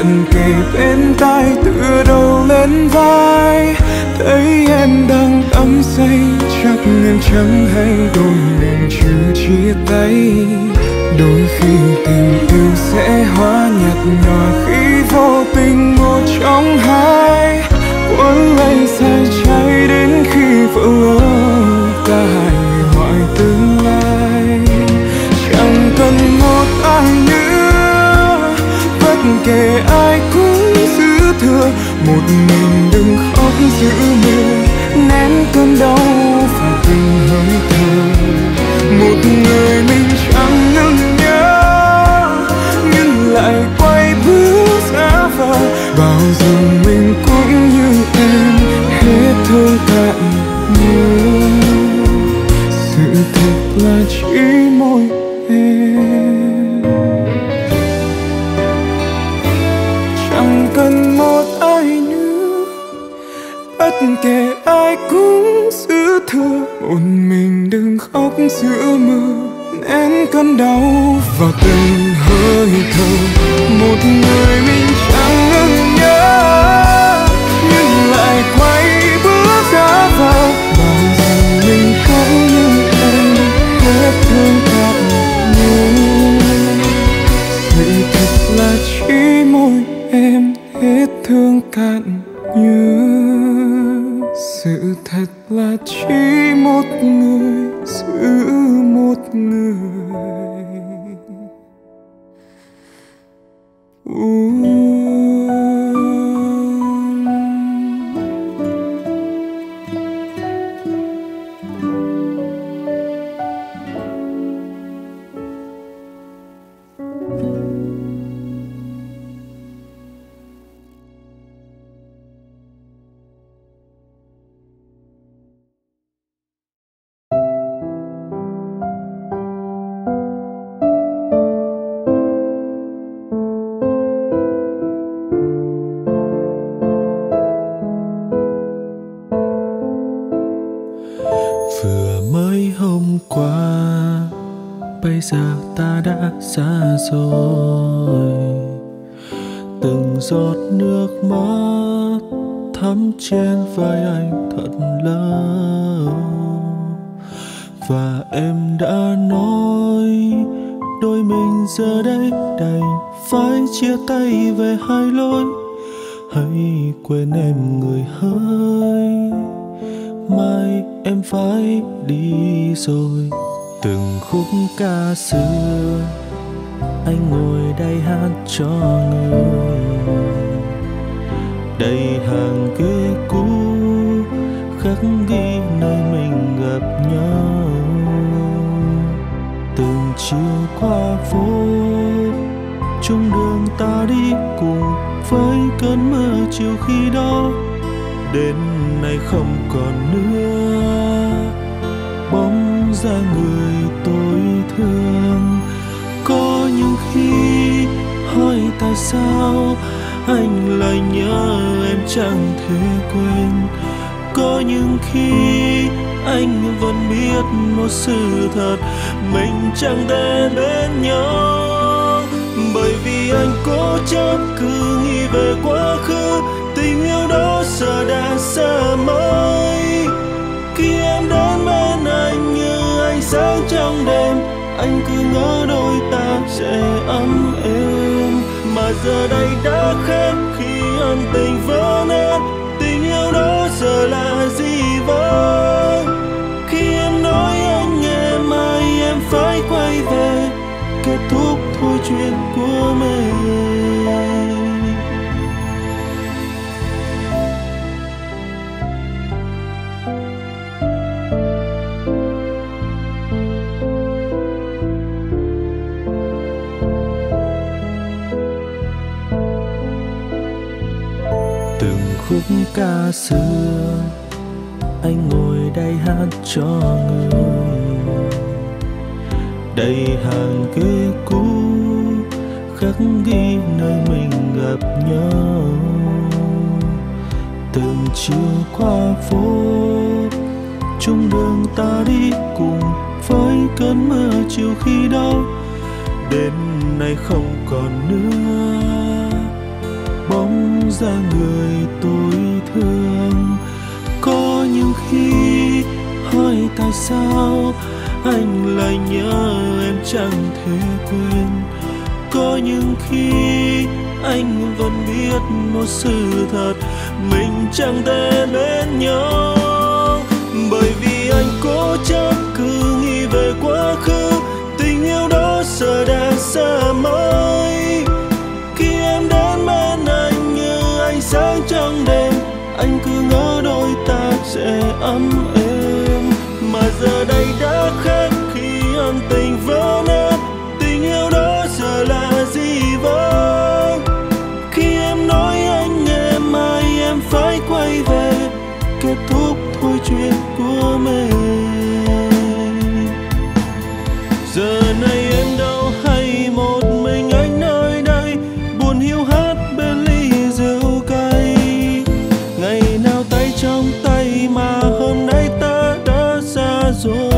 cận kề bên tai tựa đầu lên vai. Thấy em đang đắm say chắc em chẳng hay đôi mình chưa chia tay. Đôi khi tình yêu sẽ hóa nhạt nhòa khi vô tình một trong hai cuốn lấy say cháy đến khi vỡ lỡ cả hai người mọi tương lai. Chẳng cần một ai nữa, bất kể ai cũng giữ thừa. Một mình đừng khóc giữ mưa, nén cơn đau và từng hơi thở. Một người mình chẳng ngừng nhớ, nhưng lại quay bước xa vời. Bao giờ mình cũng như em, hết thương cạn nhớ. Sự thật là chỉ mỗi em. Chẳng cần một ai nữa, bất kể ai cũng giữ thừa. Một mình đừng khóc giữa mưa, nén cơn đau vào từng hơi thở. Một người mình chẳng ngừng nhớ, nhưng lại quay bước ra vào. Bao giờ mình cũng như em, hết thương cạn nhớ. Sự thật là chỉ mỗi em, hết thương cạn nhớ. Sự thật là chỉ một người giữ một người. uh. Bây giờ ta đã xa rồi, từng giọt nước mắt thấm trên vai anh thật lâu. Và em đã nói đôi mình giờ đây đành phải chia tay về hai lối. Hãy quên em người hỡi, mai em phải đi rồi. Từng khúc ca xưa anh ngồi đây hát cho người. Đầy hàng ghế cũ khắc ghi nơi mình gặp nhau. Từng chiều qua phố, chung đường ta đi cùng với cơn mưa chiều khi đó. Đến nay không còn nữa bóng dáng người tôi thương. Có những khi hỏi tại sao anh lại nhớ em chẳng thể quên. Có những khi anh vẫn biết một sự thật, mình chẳng thể bên nhau. Bởi vì anh cố chấp cứ nghĩ về quá khứ, tình yêu đó giờ đã xa mãi. Khi em đến bên anh như ánh sáng trong đêm, anh cứ ngỡ đôi ta sẽ ấm êm. Mà giờ đây đã khác khi ân tình vỡ nát, tình yêu đó giờ là gì vậy? Khi em nói anh nghe mai em phải quay về, kết thúc thôi chuyện của mình. Khúc ca xưa anh ngồi đây hát cho người. Đầy hàng ghế cũ khắc ghi nơi mình gặp nhau. Từng chiều qua phố, chung đường ta đi cùng với cơn mưa chiều khi đó. Đến nay không còn nữa ra người tôi thương. Có những khi hỏi tại sao anh lại nhớ em chẳng thể quên. Có những khi anh vẫn biết một sự thật, mình chẳng thể bên nhau. Bởi vì anh cố chấp cứ nghĩ về quá khứ, tình yêu đó giờ đã xa mới. Khi em đến bên anh như ánh sáng trong đêm, anh cứ ngỡ đôi ta sẽ ấm êm. Mà giờ đây đã khác khi ân tình vỡ nát, tình yêu đó giờ là gì vậy? Khi em nói anh nghe mai em phải quay về, kết thúc thôi chuyện của mình. Giờ này em đâu hay một mình anh nơi đây, buồn hiu hắt bên ly rượu cay. Ngày nào tay trong tay mà hôm nay ta đã xa rồi.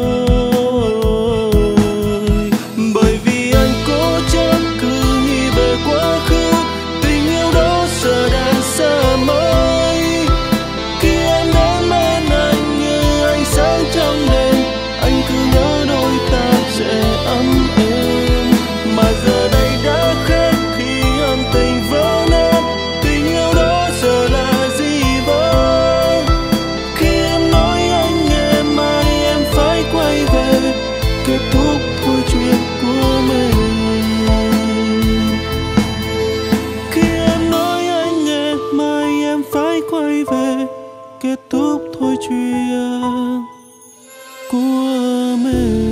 Bởi vì anh cố chấp cứ nghĩ về quá khứ, tình yêu đó giờ đã xa mới. Khi em đến bên anh như ánh sáng trong đêm, anh cứ nhớ đôi ta sẽ ấm êm. Mà giờ đây đã khác khi ân tình vỡ nát, tình yêu đó giờ là gì vậy? Khi em nói anh nghe mai em phải quay về, kết thúc thôi chuyện của mình. Khi em nói anh nghe mai em phải quay về, kết thúc thôi chuyện của mình.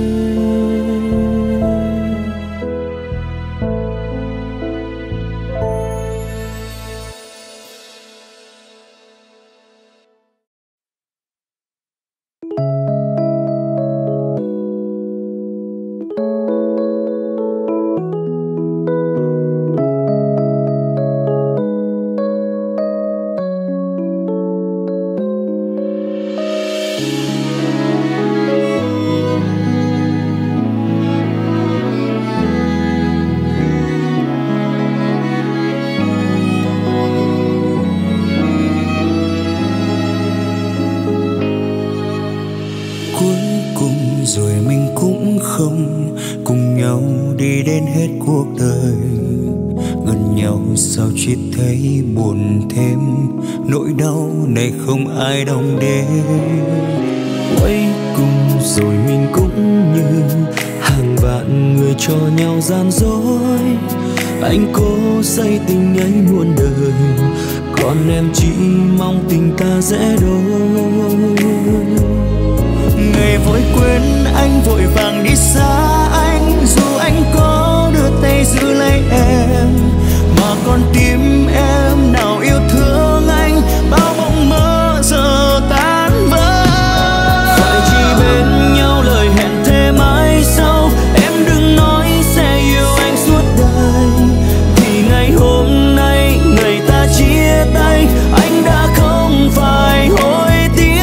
Rồi mình cũng không cùng nhau đi đến hết cuộc đời. Gần nhau sao chỉ thấy buồn thêm, nỗi đau này không ai đong đếm. Quay cùng rồi mình cũng như hàng vạn người cho nhau gian dối. Anh cố xây tình ấy muôn đời, còn em chỉ mong tình ta dễ đôi. Ngày vội quên anh vội vàng đi xa anh, dù anh có đưa tay giữ lấy em, mà con tim em nào yêu thương anh, bao mộng mơ giờ tan vỡ. Phải chỉ bên nhau lời hẹn thề mãi sau, em đừng nói sẽ yêu anh suốt đời. Thì ngày hôm nay ngày ta chia tay, anh đã không phải hối tiếc.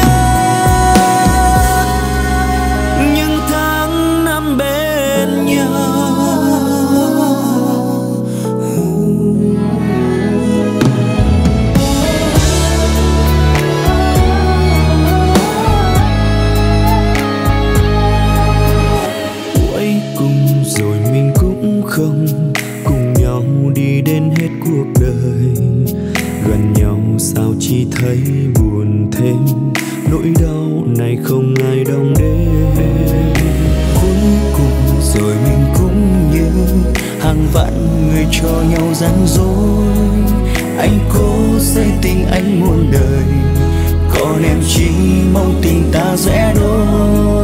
Không cùng nhau đi đến hết cuộc đời, gần nhau sao chỉ thấy buồn thêm, nỗi đau này không ai đong đếm. Cuối cùng rồi mình cũng như hàng vạn người cho nhau gian dối. Anh cố xây tình anh muôn đời, còn em chỉ mong tình ta dễ đôi.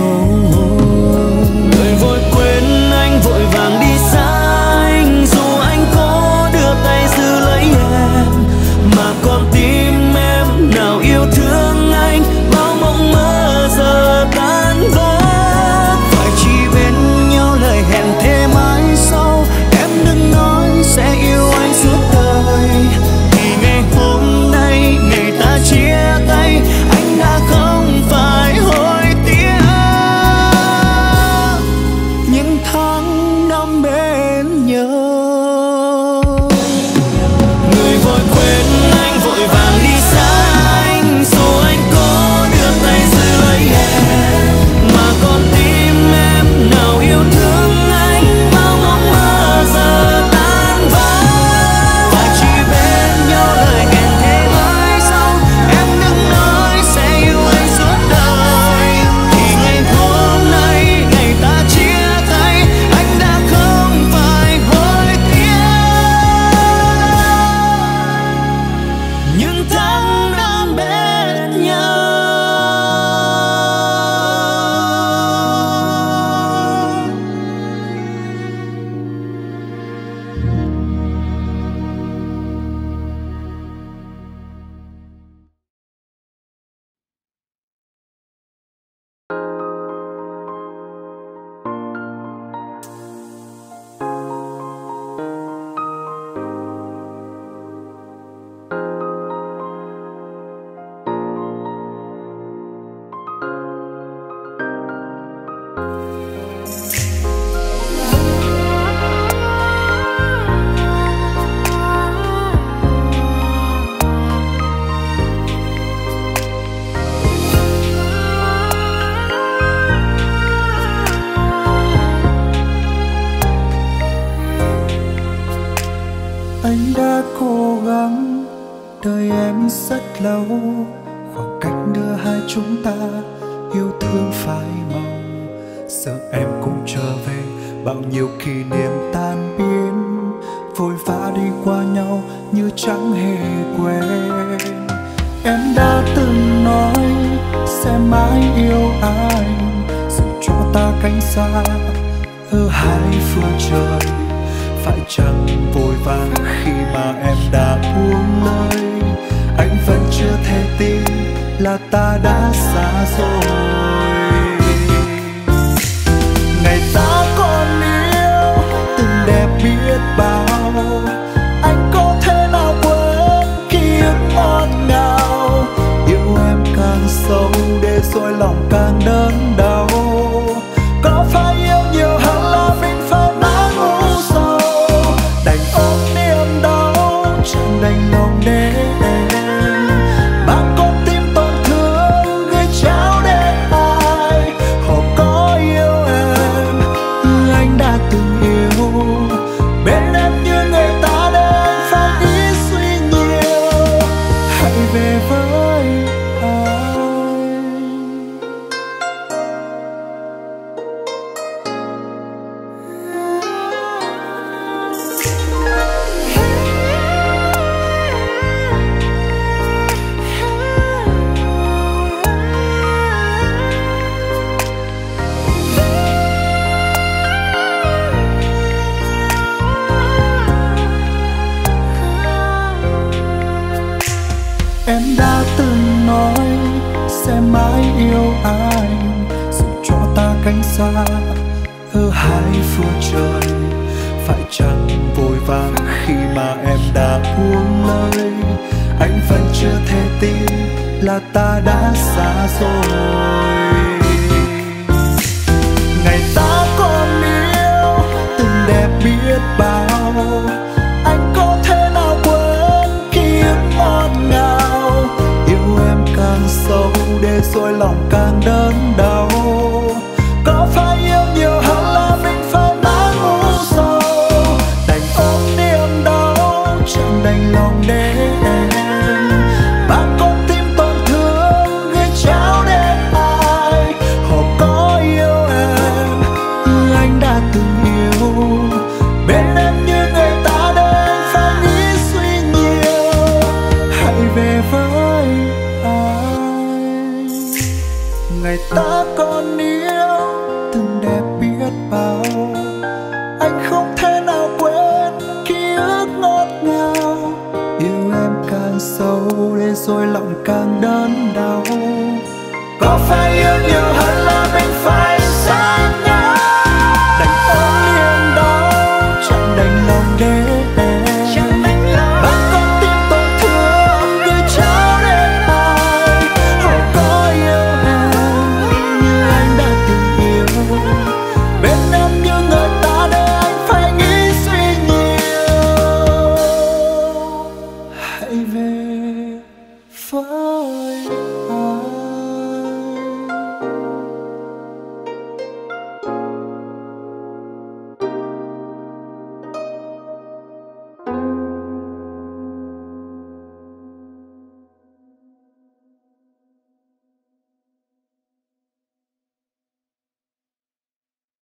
Người vội quên anh vội vàng đi xa anh, dù anh có đưa tay giữ lấy em, mà con tim em nào yêu thương anh, bao mộng mơ giờ tan vỡ. Phải chỉ bên nhau lời hẹn thề mãi sau, em đừng nói sẽ yêu anh suốt đời. Thì ngày hôm nay ngày ta chia tay, anh đã không phải hối tiếc. đợi em rất lâu, khoảng cách đưa hai chúng ta yêu thương phai màu. Giờ em cũng trở về, bao nhiêu kỷ niệm tan biến, vội vã đi qua nhau như chẳng hề quen. Em đã từng nói sẽ mãi yêu anh, dù cho ta cánh xa ở hai phương trời. Phải chăng vội vàng khi mà em đã buông lời, anh vẫn chưa thể tin là ta đã xa rồi. Ngày ta còn yêu từng đẹp biết bao, anh có thể nào quên ký ức ngọt ngào. Yêu em càng sâu để rồi lòng càng đớn đau. Có phải yêu nhiều hơn là mình phải mang u sầu, đành ôm niềm đau chẳng đành lòng để em mang con tim tổn thương gửi trao đến ai. Họ có yêu em như anh đã từng yêu, bên em như người ta để anh phải nghĩ suy nhiều. Hãy về với anh. Em đã từng nói sẽ mãi yêu anh, dù cho ta cánh xa ở hai phương trời. Phải chăng vội vàng khi mà em đã buông lời, anh vẫn chưa thể tin là ta đã xa rồi. Ngày ta còn yêu từng đẹp biết bao, anh có thể nào quên ký ức ngọt ngào. Yêu em càng sâu để rồi lòng càng đớn đau. Có phải yêu nhiều hơn là mình phải mang u sầu, đành ôm niềm đau chẳng đành lòng để em mang con tim tổn thương gửi trao đến ai. Họ có yêu em như anh đã từng yêu, bên em như người ta để anh phải nghĩ suy nhiều. Hãy về với anh. Ngày ta còn yêu từng đẹp biết bao, anh không thể nào quên ký ức ngọt ngào. Yêu em càng sâu để rồi lòng càng đớn đau. Có phải yêu nhiều hơn là mình phải xa nhau, đành ôm niềm đau chẳng đành lòng để em mang con tim tổn thương gửi trao đến ai. Họ có yêu em như anh đã từng yêu, bên em như người ta để anh phải nghĩ suy nhiều. Hãy về với